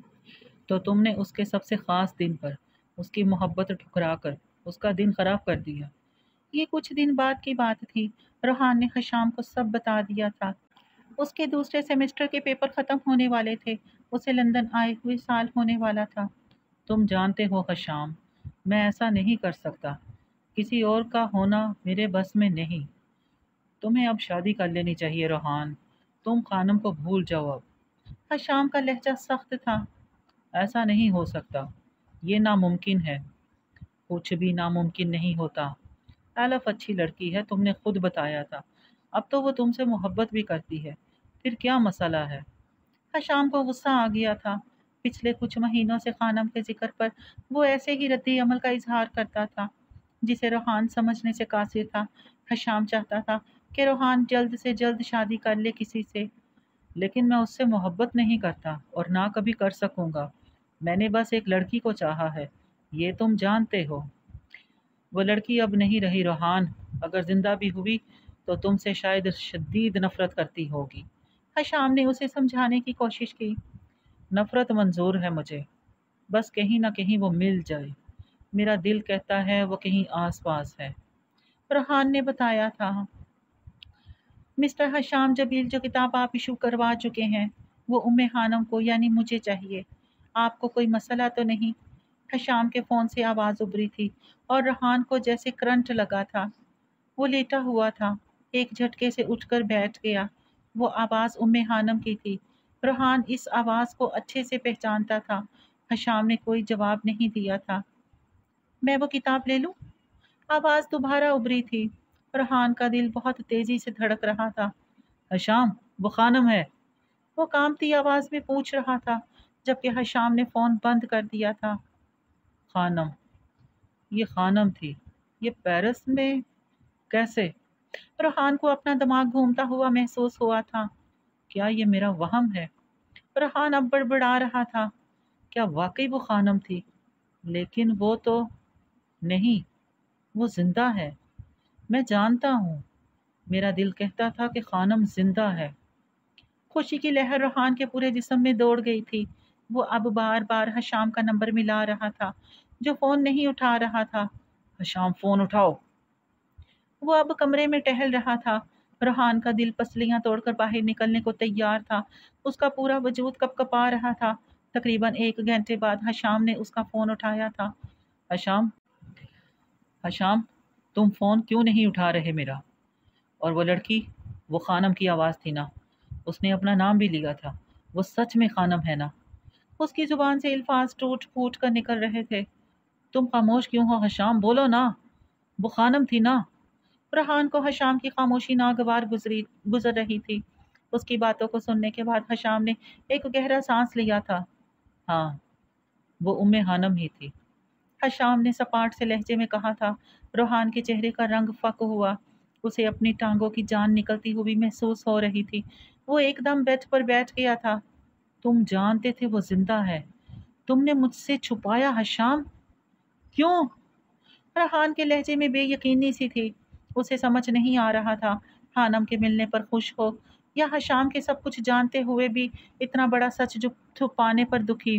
تو تم نے اس کے سب سے خاص دن پر اس کی محبت ٹھکرا کر اس کا دن خراب کر دیا۔ یہ کچھ دن بعد کی بات تھی۔ روحان نے حشام کو سب بتا دیا تھا۔ اس کے دوسرے سیمسٹر کے پیپر ختم ہونے والے تھے۔ اسے لندن آئے ہوئے سال ہونے والا تھا۔ تم جانتے ہو حشام، میں ایسا نہیں کر سکتا۔ کسی اور کا ہونا میرے بس میں نہیں۔ تمہیں اب شادی کر لینی چاہیے روحان۔ تم خانم کو بھول جاؤ اب۔ حشام کا لہجہ سخت تھا۔ ایسا نہیں ہو سکتا، یہ ناممکن ہے۔ کچھ بھی ناممکن نہیں ہوتا۔ الف اچھی لڑکی ہے، تم نے خود بتایا تھا۔ اب تو وہ تم سے محبت بھی کرتی ہے، پھر کیا مسئلہ ہے؟ حشام کو غصہ آ گیا تھا۔ پچھلے کچھ مہینوں سے خانم کے ذکر پر وہ ایسے ہی رد عمل کا اظہار کرتا تھا جسے روحان سمجھنے سے قاصر تھا۔ حشام چاہتا تھا کہ روحان جلد سے جلد شادی کر لے کسی سے، لیکن میں اس سے محبت نہیں کرتا اور نہ کبھی کر سکوں گا۔ میں نے بس ایک لڑکی کو چاہا ہے، یہ تم جانتے ہو۔ وہ لڑکی اب نہیں رہی روحان، اگر زندہ بھی ہوئی تو تم سے شاید شدید نفرت کرتی ہوگی۔ حشام نے اسے سمجھانے کی کوشش کی۔ نفرت منظور ہے مجھے، بس کہیں نہ کہیں وہ مل جائے۔ میرا دل کہتا ہے وہ کہیں آس پاس ہے۔ روحان نے بتایا تھا۔ مسٹر حشام جبیل، جو کتاب آپ ایشو کروا چکے ہیں وہ خانم کو یعنی مجھے چاہیے۔ آپ کو کوئی مسئلہ تو نہیں؟ حشام کے فون سے آواز ابری تھی اور روحان کو جیسے کرنٹ لگا تھا۔ وہ لیٹا ہوا تھا، ایک جھٹکے سے اٹھ کر بیٹھ گیا۔ وہ آواز خانم کی تھی۔ روحان اس آواز کو اچھے سے پہچانتا تھا۔ حشام نے کوئی جواب نہیں دیا تھا۔ میں وہ کتاب لے لوں؟ آواز دوبارہ ابری تھی۔ روحان کا دل بہت تیزی سے دھڑک رہا تھا۔ حشام، وہ خانم ہے، وہ کانپتی آواز میں پوچھ رہا تھا، جبکہ حشام نے فون بند کر دیا تھا۔ خانم، یہ خانم تھی، یہ پیرس میں کیسے؟ روحان کو اپنا دماغ گھومتا ہوا محسوس ہوا تھا۔ کیا یہ میرا وہم ہے؟ روحان اب بڑبڑا رہا تھا۔ کیا واقعی وہ خانم تھی؟ لیکن وہ تو نہیں، وہ زندہ ہے۔ میں جانتا ہوں، میرا دل کہتا تھا کہ خانم زندہ ہے۔ خوشی کی لہر روحان کے پورے جسم میں دوڑ گئی تھی۔ وہ اب بار بار حشام کا نمبر ملا رہا تھا جو فون نہیں اٹھا رہا تھا۔ حشام فون اٹھاؤ۔ وہ اب کمرے میں ٹہل رہا تھا۔ روحان کا دل پسلیاں توڑ کر باہر نکلنے کو تیار تھا۔ اس کا پورا وجود کپ کپا رہا تھا۔ تقریباً 1 گھنٹے بعد حشام نے اس کا فون اٹھایا تھا۔ حشام، حشام، تم فون کیوں نہیں اٹھا رہے میرا؟ اور وہ لڑکی، وہ خانم کی آواز تھی نا، اس نے اپنا نام بھی لیا تھا، وہ سچ میں خانم ہے نا؟ اس کی زبان سے الفاظ ٹوٹ پھوٹ کر نکل رہے تھے۔ تم خاموش کیوں ہو حشام؟ بولو نا، وہ خانم تھی نا؟ ریحان کو حشام کی خاموشی ناگوار گزر رہی تھی۔ اس کی باتوں کو سننے کے بعد حشام نے ایک گہرا سانس لیا تھا۔ ہاں، وہ خانم ہی تھی، حشام نے سپاٹ سے لہجے میں کہا تھا۔ ریحان کے چہرے کا رنگ فک ہوا۔ اسے اپنی ٹانگوں کی جان نکلتی ہوئی محسوس ہو رہی تھی۔ وہ ایک دم بیڈ پر بیٹھ گیا تھا۔ تم جانتے تھے وہ زندہ ہے؟ تم نے مجھ سے چھپایا حشام؟ کیوں؟ ریحان کے لہجے میں بے یقینی سی تھی۔ اسے سمجھ نہیں آ رہا تھا خانم کے ملنے پر خوش ہو یا حشام کے سب کچھ جانتے ہوئے بھی اتنا بڑا سچ چھپانے پر دکھی۔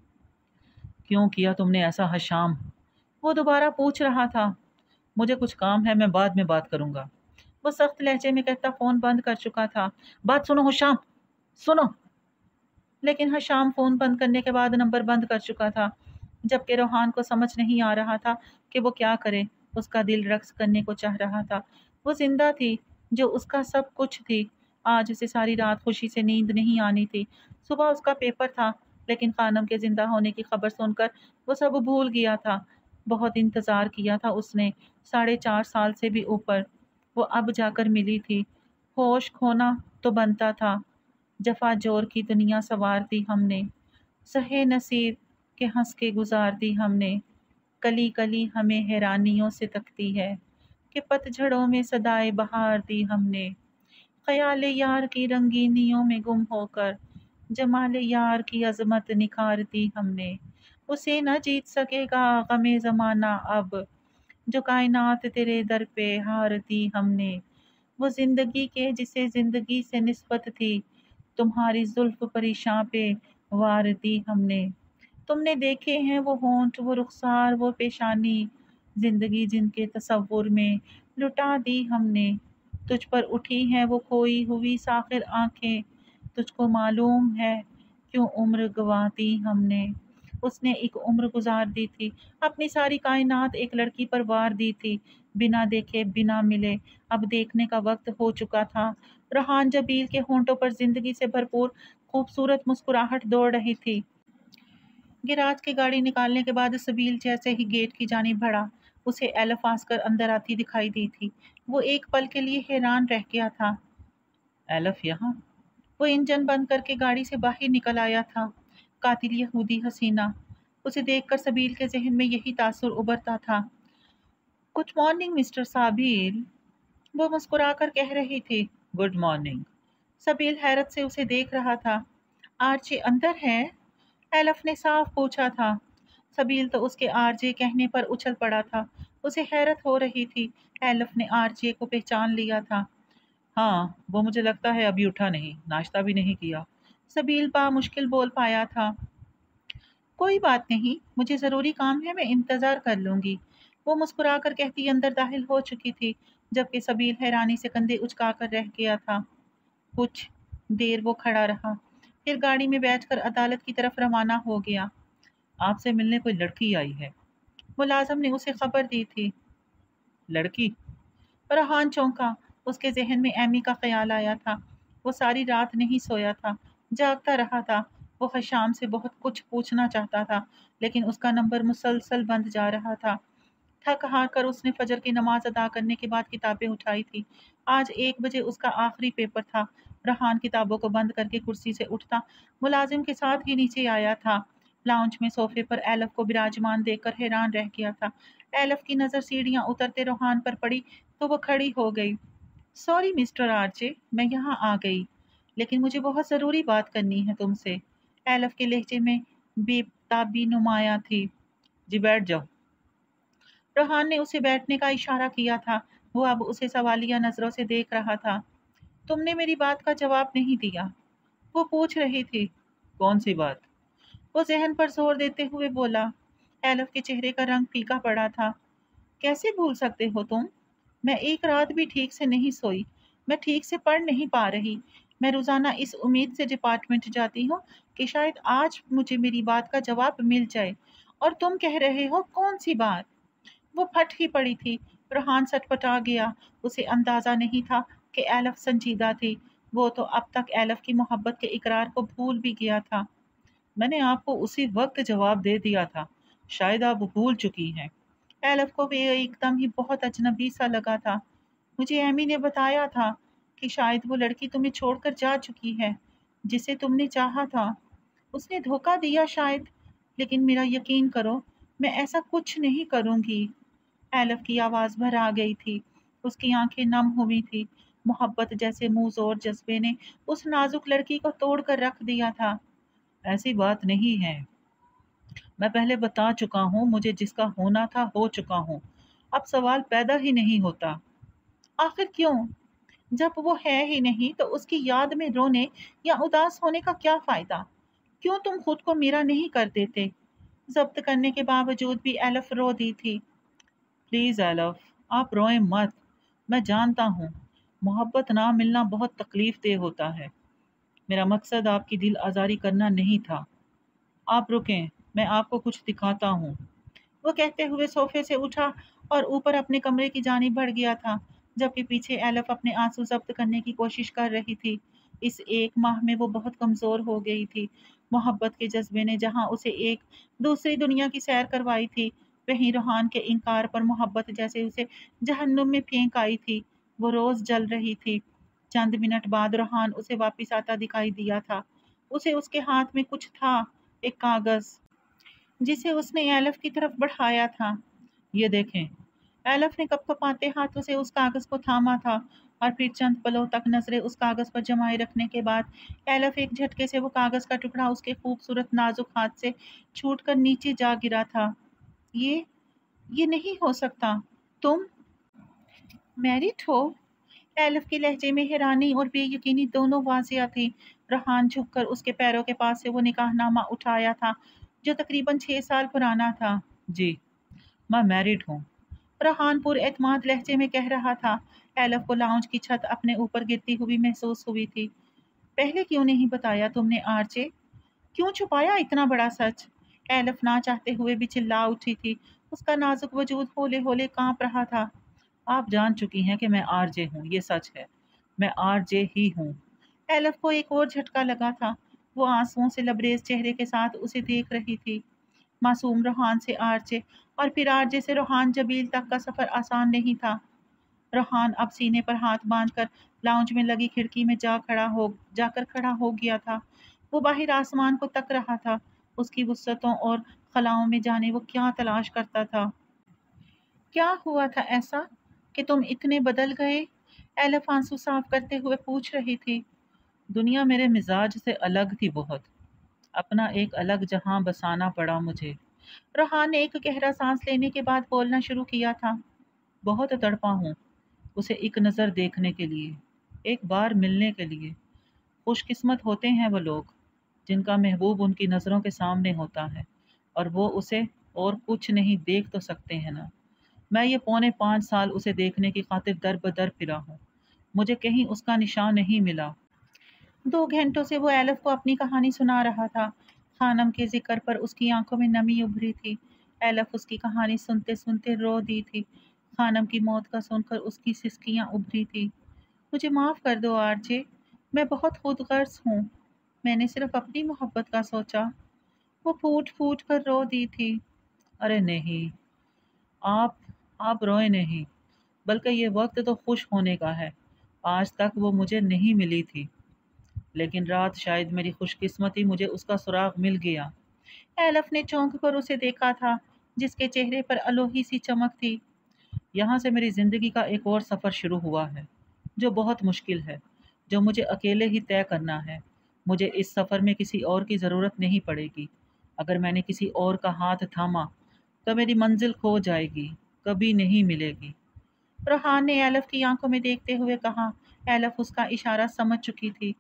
کیوں کیا تم نے ایسا حشام؟ وہ دوبارہ پوچھ رہا تھا۔ مجھے کچھ کام ہے، میں بعد میں بات کروں گا، وہ سخت لہجے میں کہتا فون بند کر چکا تھا۔ بات سنو حشام، سنو۔ لیکن حشام فون بند کرنے کے بعد نمبر بند کر چکا تھا، جبکہ روحان کو سمجھ نہیں آ رہا تھا کہ وہ کیا کرے۔ اس کا دل رقص کرنے کو چاہ رہا تھا۔ وہ زندہ تھی جو اس کا سب کچھ تھی۔ آج اسے ساری رات خوشی سے نیند نہیں آنی تھی۔ صبح اس کا پیپر تھا، لیکن خانم کے زندہ ہونے کی خبر سن کر وہ سب بھول گیا تھا۔ بہت انتظار کیا تھا اس نے، 4.5 سال سے بھی اوپر۔ وہ اب جا کر ملی تھی۔ ہوش کھونا تو بنتا تھا۔ جفا جور کی دنیا سوار دی ہم نے، سہے نصیب کے ہنس کے گزار دی ہم نے۔ کلی کلی ہمیں حیرانیوں سے تکتی ہے کہ پت جھڑوں میں صدائے بہار دی ہم نے۔ خیال یار کی رنگینیوں میں گم ہو کر جمال یار کی عظمت نکھار دی ہم نے۔ اسے نہ جیت سکے گا غم زمانہ اب، جو کائنات تیرے در پہ ہار دی ہم نے۔ وہ زندگی کے جسے زندگی سے نسبت تھی، تمہاری زلف پریشاں پہ وار دی ہم نے۔ تم نے دیکھے ہیں وہ ہونٹ، وہ رخسار، وہ پیشانی، زندگی جن کے تصور میں لٹا دی ہم نے۔ تجھ پر اٹھی ہیں وہ کھوئی ہوئی ساخر آنکھیں، تجھ کو معلوم ہے کیوں عمر گوا دی ہم نے۔ اس نے ایک عمر گزار دی تھی، اپنی ساری کائنات ایک لڑکی پر وار دی تھی، بنا دیکھے بنا ملے۔ اب دیکھنے کا وقت ہو چکا تھا۔ ریحان جبیل کے ہونٹوں پر زندگی سے بھرپور خوبصورت مسکراہٹ دوڑ رہی تھی۔ گیراج کی گاڑی نکالنے کے بعد سبیل جیسے ہی گیٹ کی جانب بڑھا، اسے ایلف آسکر اندر آتی دکھائی دی تھی۔ وہ ایک پل کے لیے حیران رہ گیا تھا۔ ایلف یہاں؟ وہ انجن بند کر کے گاڑی سے باہر نکل آیا تھا۔ قاتل یہودی حسینہ، اسے دیکھ کر سبیل کے ذہن میں یہی تاثر ابھرتا تھا۔ گڈ مارننگ مسٹر سابیل، وہ مسکرا کر کہہ رہی تھی۔ Good morning. سبیل حیرت سے اسے دیکھ رہا تھا۔ آرچی اندر ہے؟ ایلف نے صاف پوچھا تھا۔ سبیل تو اس کے آرجے کہنے پر اچھل پڑا تھا۔ اسے حیرت ہو رہی تھی۔ ایلف نے آرجے کو پہچان لیا تھا۔ ہاں، وہ مجھے لگتا ہے ابھی اٹھا نہیں، ناشتہ بھی نہیں کیا، سبیل بامشکل بول پایا تھا۔ کوئی بات نہیں، مجھے ضروری کام ہے، میں انتظار کر لوں گی، وہ مسکرا کر کہتی اندر داخل ہو چکی تھی، جبکہ سبیل حیرانی سے کندھے اچکا کر رہ گیا تھا۔ کچھ دیر وہ کھڑا رہا، پھر گاڑی میں بیٹھ کر عدالت کی طرف روانہ ہو گیا۔ آپ سے ملنے کوئی لڑکی آئی ہے، ملازم نے اسے خبر دی تھی۔ لڑکی؟ ریحان چونکا۔ اس کے ذہن میں ایمی کا خیال آیا تھا۔ وہ ساری رات نہیں سویا تھا، جاگتا رہا تھا۔ وہ حشام سے بہت کچھ پوچھنا چاہتا تھا، لیکن اس کا نمبر مسلسل بند جا رہا تھا۔ تھک ہار کر اس نے فجر کی نماز ادا کرنے کے بعد کتابیں اٹھائی تھی۔ آج 1 بجے اس کا آخری پیپر تھا۔ ریحان کتابوں کو بند کر کے کرسی سے اٹھتا ملازم کے ساتھ ہی نیچے آیا تھا۔ لاؤنج میں صوفے پر ایلف کو براجمان دیکھ کر حیران رہ گیا تھا۔ ایلف کی نظر سیڑھیاں اترتے ریحان پر پڑی تو وہ کھڑی ہو گئی۔ سوری مسٹر آرچے، میں یہاں آ گئی، لیکن مجھے بہت ضروری بات کرنی ہے تم سے۔ ایلف کے لہجے میں بے تابی نمایاں تھی۔ جی بیٹھ جاؤ۔ ریحان نے اسے بیٹھنے کا اشارہ کیا تھا۔ وہ اب اسے سوالیہ نظروں سے دیکھ رہا تھا۔ تم نے میری بات کا جواب نہیں دیا۔ वो पूछ रही थी। कौन सी बात? वो जहन पर जोर देते हुए बोला। एलफ के चेहरे का रंग फीका पड़ा था। कैसे भूल सकते हो तुम? मैं एक रात भी ठीक से नहीं सोई। मैं ठीक से पढ़ नहीं पा रही। मैं रोजाना इस उम्मीद से डिपार्टमेंट जाती हूँ कि शायद आज मुझे मेरी बात का जवाब मिल जाए, और तुम कह रहे हो कौन सी बात? वो फट ही पड़ी थी। रोहान सटपटा गया। उसे अंदाजा नहीं था कि एलफ संजीदा थी। वो तो अब तक एलफ की मोहब्बत के इकरार को भूल भी गया था। मैंने आपको उसी वक्त जवाब दे दिया था, शायद आप भूल चुकी हैं। एलफ को भी एकदम ही बहुत अजनबी सा लगा था। मुझे एमी ने बताया था कि शायद वो लड़की तुम्हें छोड़कर जा चुकी है, जिसे तुमने चाहा था। उसने धोखा दिया शायद, लेकिन मेरा यकीन करो, मैं ऐसा कुछ नहीं करूंगी। एलफ की आवाज भर आ गई थी। उसकी आंखें नम हुई थी। मोहब्बत जैसे मुंहजोर जज्बे ने उस नाजुक लड़की को तोड़ कर रख दिया था। ऐसी बात नहीं है। मैं पहले बता चुका हूँ, मुझे जिसका होना था हो चुका हूँ। अब सवाल पैदा ही नहीं होता। आखिर क्यों? जब वो है ही नहीं तो उसकी याद में रोने या उदास होने का क्या फायदा? क्यों तुम खुद को मेरा नहीं कर देते? जब्त करने के बावजूद भी एलफ रो दी थी। प्लीज एलफ, आप रोएं मत। मैं जानता हूँ मोहब्बत ना मिलना बहुत तकलीफ देह होता है। मेरा मकसद आपकी दिल आजारी करना नहीं था। आप रुकें, मैं आपको कुछ दिखाता हूँ। वो कहते हुए सोफे से उठा और ऊपर अपने कमरे की जानिब बढ़ गया था, जबकि पीछे एलफ अपने आंसू जब्त करने की कोशिश कर रही थी। इस एक माह में वो बहुत कमजोर हो गई थी। मोहब्बत के जज्बे ने जहां उसे एक दूसरी दुनिया की सैर करवाई थी, वहीं रोहान के इनकार पर मोहब्बत जैसे उसे जहन्नुम में फेंक आई थी। वो रोज जल रही थी। चंद मिनट बाद रोहान उसे वापिस आता दिखाई दिया था। उसे उसके हाथ में कुछ था, एक कागज, जिसे उसने एलफ की तरफ बढ़ाया था। ये देखें। एलफ ने कपकपाते हाथों से उस कागज को थामा था, और फिर चंद पलों तक नजरें उस कागज पर जमाए रखने के बाद एलफ एक झटके से वो कागज का टुकड़ा उसके खूबसूरत नाजुक हाथ से छूटकर नीचे जा गिरा था। ये नहीं हो सकता। तुम मैरिड हो? एलिफ के लहजे में हैरानी और बेयकीनी दोनों वाजिया थी। रहान झुककर उसके पैरों के पास से वो निकाहनामा उठाया था, जो तकरीबन 6 साल पुराना था। जी, मैं मैरिड हूँ, रहान पुरएतमाद लहजे में कह रहा था। एलिफ को लाउंज की छत अपने ऊपर गिरती हुई महसूस हुई थी। पहले क्यों नहीं बताया तुमने आरजे? क्यों छुपाया इतना बड़ा सच? एलिफ ना चाहते हुए भी चिल्ला उठी थी। उसका नाजुक वजूद होले होले कांप रहा था। आप जान चुकी हैं कि मैं आरजे हूँ, ये सच है। मैं आरजे ही हूँ। एलफ को एक और झटका लगा था। वो आंसुओं से लबरेज चेहरे के साथ उसे देख रही थी। मासूम रोहान से आरजे, और फिर आरजे से रोहान जबील तक का सफर आसान नहीं था। रोहान अब सीने पर हाथ बांधकर लाउंज में लगी खिड़की में जाकर खड़ा हो गया था। वो बाहर आसमान को तक रहा था। उसकी वुसअतों और खलाओं में जाने वो क्या तलाश करता था। क्या हुआ था ऐसा कि तुम इतने बदल गए? एलिफ आंसू साफ करते हुए पूछ रही थी। दुनिया मेरे मिजाज से अलग थी बहुत। अपना एक अलग जहां बसाना पड़ा मुझे। रोहान ने एक गहरा सांस लेने के बाद बोलना शुरू किया था। बहुत तड़पा हूँ उसे एक नज़र देखने के लिए, एक बार मिलने के लिए। खुशकिस्मत होते हैं वो लोग जिनका महबूब उनकी नज़रों के सामने होता है, और वो उसे और कुछ नहीं देख तो सकते हैं ना। मैं ये पौने 5 साल उसे देखने की खातिर दर बदर फिरा हूँ। मुझे कहीं उसका निशान नहीं मिला। 2 घंटों से वो एलफ को अपनी कहानी सुना रहा था। खानम के जिक्र पर उसकी आंखों में नमी उभरी थी। एलफ उसकी कहानी सुनते सुनते रो दी थी। खानम की मौत का सुनकर उसकी सिसकियां उभरी थी। मुझे माफ कर दो आरजे, मैं बहुत खुदगर्ज हूँ। मैंने सिर्फ अपनी मोहब्बत का सोचा। वो फूट फूट कर रो दी थी। अरे नहीं, आप आप रोए नहीं, बल्कि ये वक्त तो खुश होने का है। आज तक वो मुझे नहीं मिली थी, लेकिन रात शायद मेरी खुशकिस्मती मुझे उसका सुराग मिल गया। एलफ ने चौंक कर उसे देखा था, जिसके चेहरे पर अलोही सी चमक थी। यहाँ से मेरी जिंदगी का एक और सफ़र शुरू हुआ है, जो बहुत मुश्किल है, जो मुझे अकेले ही तय करना है। मुझे इस सफ़र में किसी और की ज़रूरत नहीं पड़ेगी। अगर मैंने किसी और का हाथ थामा तो मेरी मंजिल खो जाएगी, कभी नहीं मिलेगी। रोहान ने एलफ की आंखों में देखते हुए कहा। एलफ उसका इशारा समझ चुकी थी।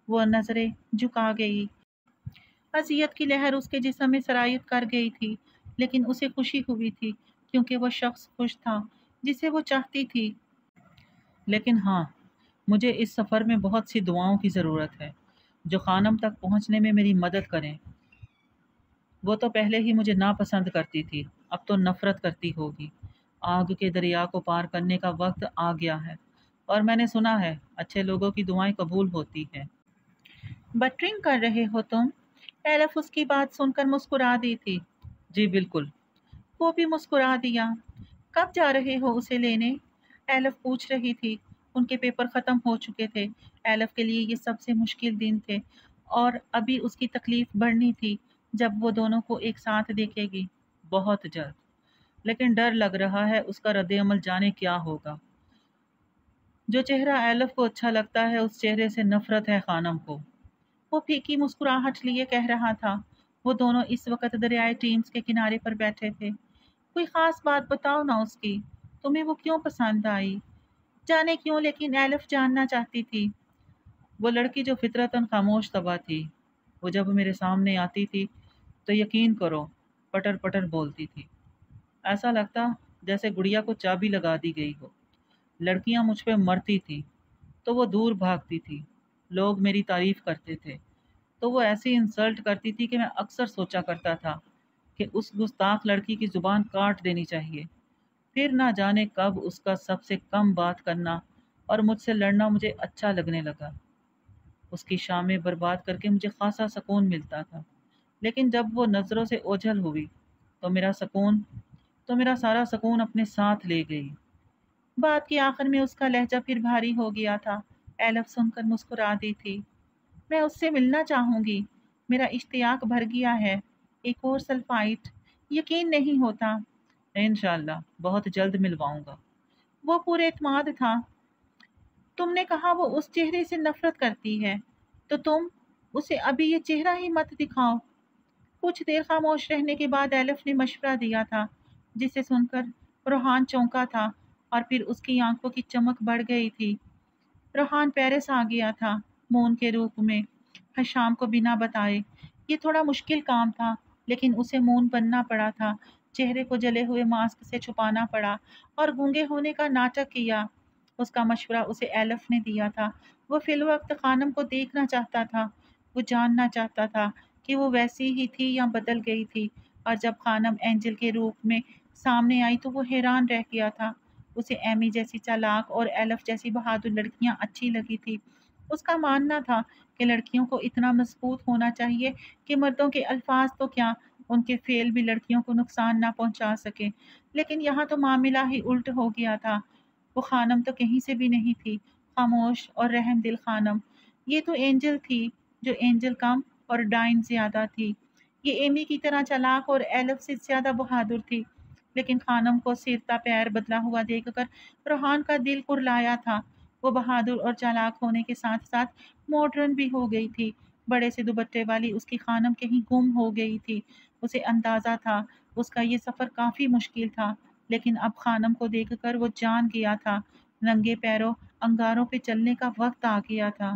وہ نظریں جھکا گئی۔ اذیت کی لہر اس کے جسم میں سرایت کر گئی تھی، لیکن اسے خوشی ہوئی تھی کیونکہ وہ شخص خوش تھا جسے وہ چاہتی تھی۔ لیکن ہاں، مجھے اس سفر میں بہت سی دعاؤں کی ضرورت ہے جو خانم تک پہنچنے میں میری مدد کریں۔ وہ تو پہلے ہی مجھے ناپسند کرتی تھی، اب تو نفرت کرتی ہوگی۔ آگ کے دریا کو پار کرنے کا وقت آ گیا ہے، اور میں نے سنا ہے اچھے لوگوں کی دعائیں قبول ہوتی ہیں۔ بٹرنگ کر رہے ہو تم؟ ایلف اس کی بات سن کر مسکرا دی تھی۔ جی بالکل۔ وہ بھی مسکرا دیا۔ کب جا رہے ہو اسے لینے؟ ایلف پوچھ رہی تھی۔ ان کے پیپر ختم ہو چکے تھے۔ ایلف کے لیے یہ سب سے مشکل دن تھے، اور ابھی اس کی تکلیف بڑھنی تھی جب وہ دونوں کو ایک ساتھ دیکھے گی۔ بہت جلد۔ لیکن ڈر لگ رہا ہے اس کا رد عمل جانے کیا ہوگا۔ جو چہرہ ایلف کو اچھا لگتا ہے اس چہرے سے نفرت ہے خانم کو۔ وہ پھیکی مسکراہٹ لیے کہہ رہا تھا۔ وہ دونوں اس وقت دریائے ٹیمز کے کنارے پر بیٹھے تھے۔ کوئی خاص بات بتاؤ نا اس کی، تمہیں وہ کیوں پسند آئی؟ جانے کیوں، لیکن ایلف جاننا چاہتی تھی۔ وہ لڑکی جو فطرتاً خاموش طبع تھی، وہ جب میرے سامنے آتی تھی تو یقین کرو پٹر پٹر بولتی تھی۔ ایسا لگتا جیسے گڑیا کو چابی لگا دی گئی ہو۔ لڑکیاں مجھ پہ مرتی تھی تو وہ دور بھاگتی تھی۔ لوگ میری تعریف کرتے تھے تو وہ ایسی انسلٹ کرتی تھی کہ میں اکثر سوچا کرتا تھا کہ اس گستاخ لڑکی کی زبان کاٹ دینی چاہیے۔ پھر نہ جانے کب اس کا سب سے کم بات کرنا اور مجھ سے لڑنا مجھے اچھا لگنے لگا۔ اس کی شامیں برباد کر کے مجھے خاصا سکون ملتا تھا، لیکن جب وہ نظروں سے اوجھل ہوئی تو میرا سارا سکون اپنے ساتھ لے گئی۔ بات کے آخر میں اس کا لہجہ پھر بھاری ہو گیا تھا۔ ایلف سن کر مسکرا دی تھی۔ میں اس سے ملنا چاہوں گی، میرا اشتیاق بھر گیا ہے۔ ایک اور سلفائٹ، یقین نہیں ہوتا۔ انشاءاللہ بہت جلد ملواؤں گا۔ وہ پورے اعتماد تھا۔ تم نے کہا وہ اس چہرے سے نفرت کرتی ہے، تو تم اسے ابھی یہ چہرہ ہی مت دکھاؤ۔ کچھ دیر خاموش رہنے کے بعد ایلف نے مشورہ دیا تھا، جسے سن کر روحان چونکا تھا، اور پھر اس کی آنکھوں کی چمک بڑھ گئی تھی۔ روحان پیرس آ گیا تھا، مون کے روپ میں، حشام کو بنا بتائے۔ یہ تھوڑا مشکل کام تھا، لیکن اسے مون بننا پڑا تھا، چہرے کو جلے ہوئے ماسک سے چھپانا پڑا، اور گونگے ہونے کا ناٹک کیا۔ اس کا مشورہ اسے ایلف نے دیا تھا۔ وہ فی الوقت خانم کو دیکھنا چاہتا تھا۔ وہ جاننا چاہتا تھا کہ وہ ویسی ہی تھی یا بدل گئی تھی، اور جب خانم اینجل کے روپ میں سامنے آئی تو وہ حیران رہ گیا تھا۔ اسے ایمی جیسی چالاک اور ایلف جیسی بہادر لڑکیاں اچھی لگی تھی۔ اس کا ماننا تھا کہ لڑکیوں کو اتنا مضبوط ہونا چاہیے کہ مردوں کے الفاظ تو کیا، ان کے فعل بھی لڑکیوں کو نقصان نہ پہنچا سکے۔ لیکن یہاں تو معاملہ ہی الٹ ہو گیا تھا۔ وہ خانم تو کہیں سے بھی نہیں تھی، خاموش اور رحم دل خانم۔ یہ تو اینجل تھی، جو اینجل کم اور ڈائن زیادہ تھی۔ یہ ایمی کی طرح چالاک اور ایلف سے زیادہ بہادر تھی۔ لیکن خانم کو سیرتا پیر بدلا ہوا دیکھ کر روحان کا دل کرلایا تھا۔ وہ بہادر اور چالاک ہونے کے ساتھ ساتھ ماڈرن بھی ہو گئی تھی۔ بڑے سے دوپٹے والی اس کی خانم کہیں گم ہو گئی تھی۔ اسے اندازہ تھا اس کا یہ سفر کافی مشکل تھا، لیکن اب خانم کو دیکھ کر وہ جان گیا تھا، ننگے پیروں انگاروں پہ چلنے کا وقت آ گیا تھا۔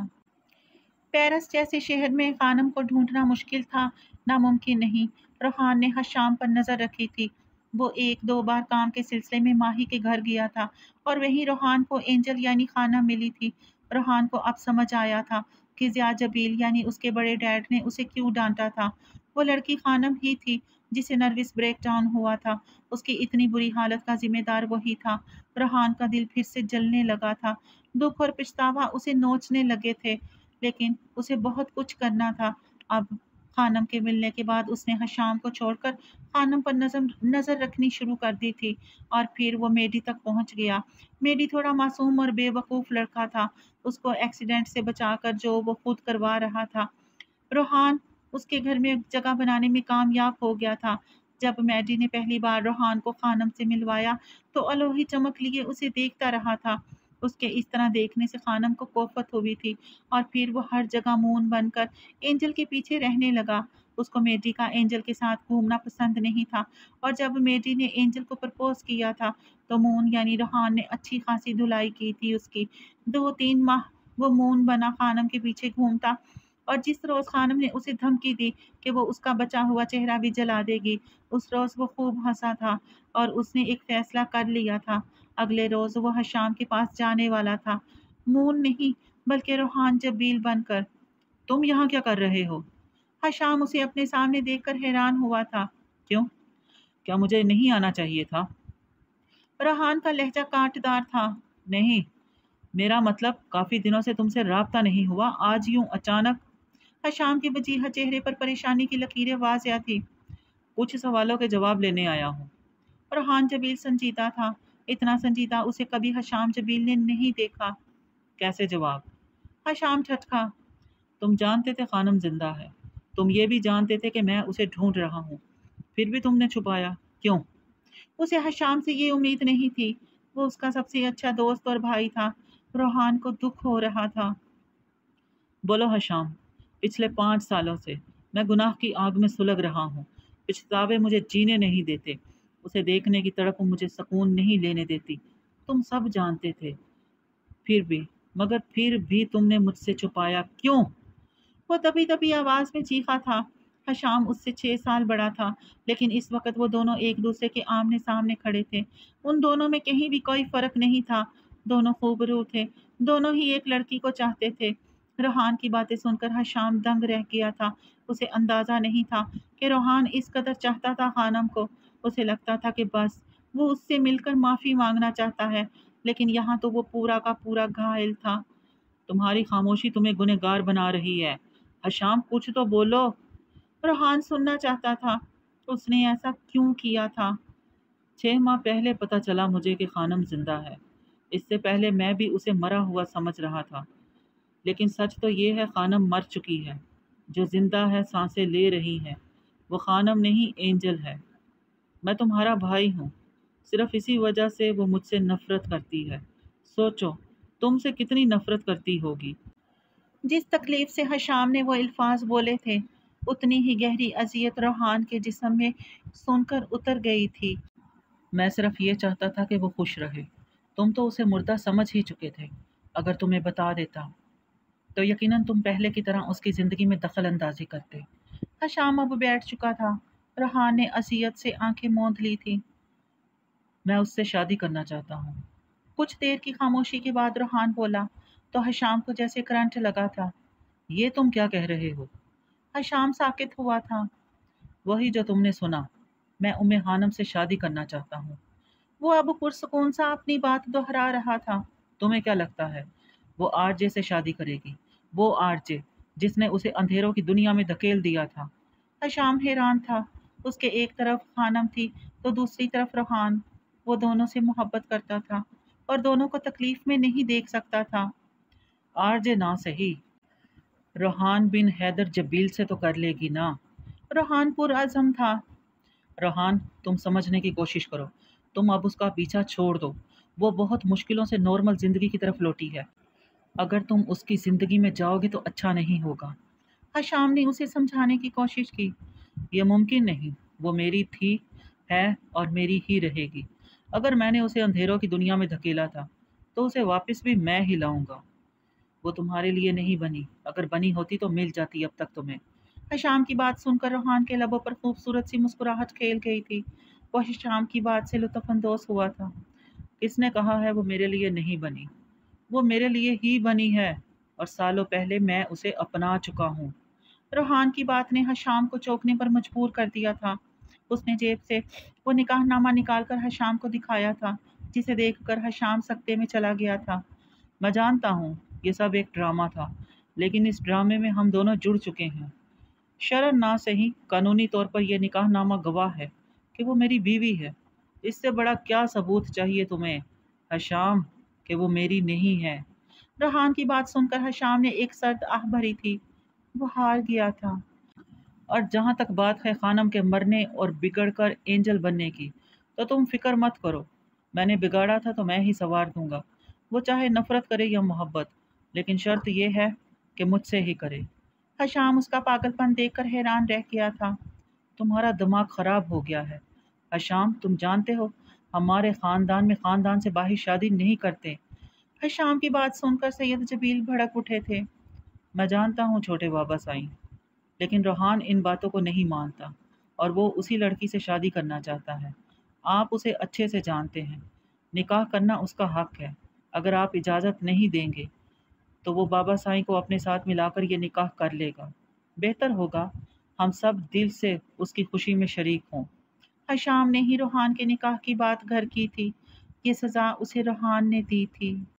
پیرس جیسے شہر میں خانم کو ڈھونڈنا مشکل تھا، ناممکن نہیں۔ روحان نے حشام پر نظر رکھی تھی۔ وہ ایک دو بار کام کے سلسلے میں ماہی کے گھر گیا تھا، اور وہیں روحان کو اینجل یعنی خانم ملی تھی۔ روحان کو اب سمجھ آیا تھا کہ ضیاء جبیل یعنی اس کے بڑے ڈیڈ نے اسے کیوں ڈانٹا تھا۔ وہ لڑکی خانم ہی تھی جسے نروس بریک ڈاؤن ہوا تھا۔ اس کی اتنی بری حالت کا ذمہ دار وہی تھا۔ روحان کا دل پھر سے جلنے لگا تھا۔ دکھ اور پچھتاوا اسے نوچنے لگے تھے، لیکن اسے بہت کچھ کرنا تھا اب۔ خانم کے ملنے کے بعد اس نے حشام کو چھوڑ کر خانم پر نظر رکھنی شروع کر دی تھی، اور پھر وہ میڈی تک پہنچ گیا۔ میڈی تھوڑا معصوم اور بے وقوف لڑکا تھا، اس کو ایکسیڈنٹ سے بچا کر جو وہ خود کروا رہا تھا۔ روحان اس کے گھر میں جگہ بنانے میں کامیاب ہو گیا تھا۔ جب میڈی نے پہلی بار روحان کو خانم سے ملوایا تو الوہی چمک لیے اسے دیکھتا رہا تھا۔ اس کے اس طرح دیکھنے سے خانم کو کوفت ہوئی تھی، اور پھر وہ ہر جگہ مون بن کر اینجل کے پیچھے رہنے لگا۔ اس کو میڈی کا اینجل کے ساتھ گھومنا پسند نہیں تھا، اور جب میڈی نے اینجل کو پرپوز کیا تھا تو مون یعنی روحان نے اچھی خاصی دھلائی کی تھی اس کی۔ 2-3 ماہ وہ مون بنا خانم کے پیچھے گھومتا، اور جس روز خانم نے اسے دھمکی دی کہ وہ اس کا بچا ہوا چہرہ بھی جلا دے گی، اس روز وہ خوب ہنسا تھا اور اس نے ایک فیصلہ کر لیا تھا۔ اگلے روز وہ حشام کے پاس جانے والا تھا، مون نہیں بلکہ روحان جبیل بن کر۔ تم یہاں کیا کر رہے ہو؟ حشام اسے اپنے سامنے دیکھ کر حیران ہوا تھا۔ کیوں؟ کیا مجھے نہیں آنا چاہیے تھا؟ روحان کا لہجہ کانٹ دار تھا۔ نہیں، میرا مطلب کافی دنوں سے تم سے رابطہ نہیں ہوا، آج یوں اچانک؟ حشام کے وجیحہ چہرے پر پریشانی کی لکیریں واضح تھی۔ کچھ سوالوں کے جواب لینے آیا ہوں۔ روحان جبیل سنجیدہ تھا، اتنا سنجیدہ اسے کبھی حشام جبیل نے نہیں دیکھا۔ کیسے جواب؟ حشام جھٹکا۔ تم جانتے تھے خانم زندہ ہے، تم یہ بھی جانتے تھے کہ میں اسے ڈھونڈ رہا ہوں، پھر بھی تم نے چھپایا، کیوں؟ اسے حشام سے یہ امید نہیں تھی، وہ اس کا سب سے اچھا دوست اور بھائی تھا۔ روحان کو دکھ ہو رہا تھا۔ بولو حشام، پچھلے 5 سالوں سے میں گناہ کی آگ میں سلگ رہا ہوں، پچھتاوے مجھے جینے نہیں دیتے، اسے دیکھنے کی تڑپ مجھے سکون نہیں لینے دیتی، تم سب جانتے تھے، مگر پھر بھی تم نے مجھ سے چھپایا، کیوں؟ وہ دبی دبی آواز میں چیخا تھا۔ حشام اس سے 6 سال بڑا تھا، لیکن اس وقت وہ دونوں ایک دوسرے کے آمنے سامنے کھڑے تھے۔ ان دونوں میں کہیں بھی کوئی فرق نہیں تھا، دونوں خوبرو تھے، دونوں ہی ایک لڑکی کو چاہتے تھے۔ روحان کی باتیں سن کر حشام دنگ رہ گیا تھا، اسے اندازہ نہیں تھا کہ روحان اس قدر چاہتا تھا خانم کو، اسے لگتا تھا کہ بس وہ اس سے مل کر معافی مانگنا چاہتا ہے، لیکن یہاں تو وہ پورا کا پورا گھائل تھا۔ تمہاری خاموشی تمہیں گنہگار بنا رہی ہے، حشام کچھ تو بولو۔ روحان سننا چاہتا تھا، اس نے ایسا کیوں کیا تھا؟ 6 ماہ پہلے پتہ چلا مجھے کہ خانم زندہ ہے، اس سے پہلے میں بھی اسے مرا ہوا سمجھ رہا تھا، لیکن سچ تو یہ ہے خانم مر چکی ہے، جو زندہ ہے سانسیں لے رہی ہے، وہ خانم نہیں اینجل ہے۔ میں تمہارا بھائی ہوں، صرف اسی وجہ سے وہ مجھ سے نفرت کرتی ہے، سوچو تم سے کتنی نفرت کرتی ہوگی۔ جس تکلیف سے حشام نے وہ الفاظ بولے تھے، اتنی ہی گہری اذیت روحان کے جسم میں سن کر اتر گئی تھی۔ میں صرف یہ چاہتا تھا کہ وہ خوش رہے، تم تو اسے مردہ سمجھ ہی چکے تھے، اگر تمہیں بتا دیتا تو یقیناً تم پہلے کی طرح اس کی زندگی میں دخل اندازی کرتے۔ حشام اب بیٹھ چکا تھا، روحان نے اذیت سے آنکھیں موند لی تھی۔ میں اس سے شادی کرنا چاہتا ہوں۔ کچھ دیر کی خاموشی کے بعد روحان بولا تو حشام کو جیسے کرنٹ لگا تھا۔ یہ تم کیا کہہ رہے ہو؟ حشام ساکت ہوا تھا۔ وہی جو تم نے سنا، میں خانم سے شادی کرنا چاہتا ہوں۔ وہ اب پرسکون سا اپنی بات دہرا رہا تھا۔ تمہیں کیا لگتا ہے وہ آر جے سے شادی کرے گی؟ وہ آر جے جس نے اسے اندھیروں کی دنیا میں دھکیل دیا تھا۔ حشام حیران تھا، اس کے ایک طرف خانم تھی تو دوسری طرف روحان، وہ دونوں سے محبت کرتا تھا اور دونوں کو تکلیف میں نہیں دیکھ سکتا تھا۔ آر جے نہ صحیح، روحان بن حیدر جبیل سے تو کر لے گی نا۔ روحان پرعزم تھا۔ روحان، تم سمجھنے کی کوشش کرو، تم اب اس کا پیچھا چھوڑ دو، وہ بہت مشکلوں سے نارمل زندگی کی طرف لوٹی ہے، اگر تم اس کی زندگی میں جاؤ گے تو اچھا نہیں ہوگا۔ حشام نے اسے سمجھانے کی کوشش کی۔ یہ ممکن نہیں، وہ میری تھی، ہے اور میری ہی رہے گی۔ اگر میں نے اسے اندھیروں کی دنیا میں دھکیلا تھا تو اسے واپس بھی میں ہی لاؤں گا۔ وہ تمہارے لیے نہیں بنی، اگر بنی ہوتی تو مل جاتی اب تک تمہیں۔ حشام کی بات سن کر روحان کے لبوں پر خوبصورت سی مسکراہٹ کھیل گئی تھی، وہ حشام کی بات سے لطف اندوز ہوا تھا۔ کس نے کہا ہے وہ میرے لیے نہیں بنی؟ وہ میرے لیے ہی بنی ہے، اور سالوں پہلے میں اسے اپنا چکا ہوں۔ روحان کی بات نے حشام کو چوکنے پر مجبور کر دیا تھا۔ اس نے جیب سے وہ نکاح نامہ نکال کر حشام کو دکھایا تھا، جسے دیکھ کر حشام سکتے میں چلا گیا تھا۔ میں جانتا ہوں یہ سب ایک ڈرامہ تھا، لیکن اس ڈرامے میں ہم دونوں جڑ چکے ہیں، شرعاً نہ صحیح، قانونی طور پر یہ نکاح نامہ گواہ ہے کہ وہ میری بیوی ہے۔ اس سے بڑا کیا ثبوت چاہیے تمہیں حشام کہ وہ میری نہیں ہے؟ روحان کی بات سن کر حشام نے ایک سرد آہ بھری تھی، وہ ہار گیا تھا۔ اور جہاں تک بات ہے خانم کے مرنے اور بگڑ کر اینجل بننے کی، تو تم فکر مت کرو، میں نے بگاڑا تھا تو میں ہی سنوار دوں گا، وہ چاہے نفرت کرے یا محبت، لیکن شرط یہ ہے کہ مجھ سے ہی کرے۔ حشام اس کا پاگل پن دیکھ کر حیران رہ گیا تھا۔ تمہارا دماغ خراب ہو گیا ہے حشام، تم جانتے ہو ہمارے خاندان میں خاندان سے باہر شادی نہیں کرتے۔ हशाम की बात सुनकर सैयद जबील भड़क उठे थे। मैं जानता हूँ छोटे बाबा साईं, लेकिन रोहान इन बातों को नहीं मानता और वो उसी लड़की से शादी करना चाहता है। आप उसे अच्छे से जानते हैं। निकाह करना उसका हक है। अगर आप इजाज़त नहीं देंगे तो वो बाबा साईं को अपने साथ मिलाकर ये निकाह कर लेगा। बेहतर होगा हम सब दिल से उसकी खुशी में शरीक हों। हशाम ने ही रोहान के निकाह की बात घर की थी। ये सज़ा उसे रोहान ने दी थी।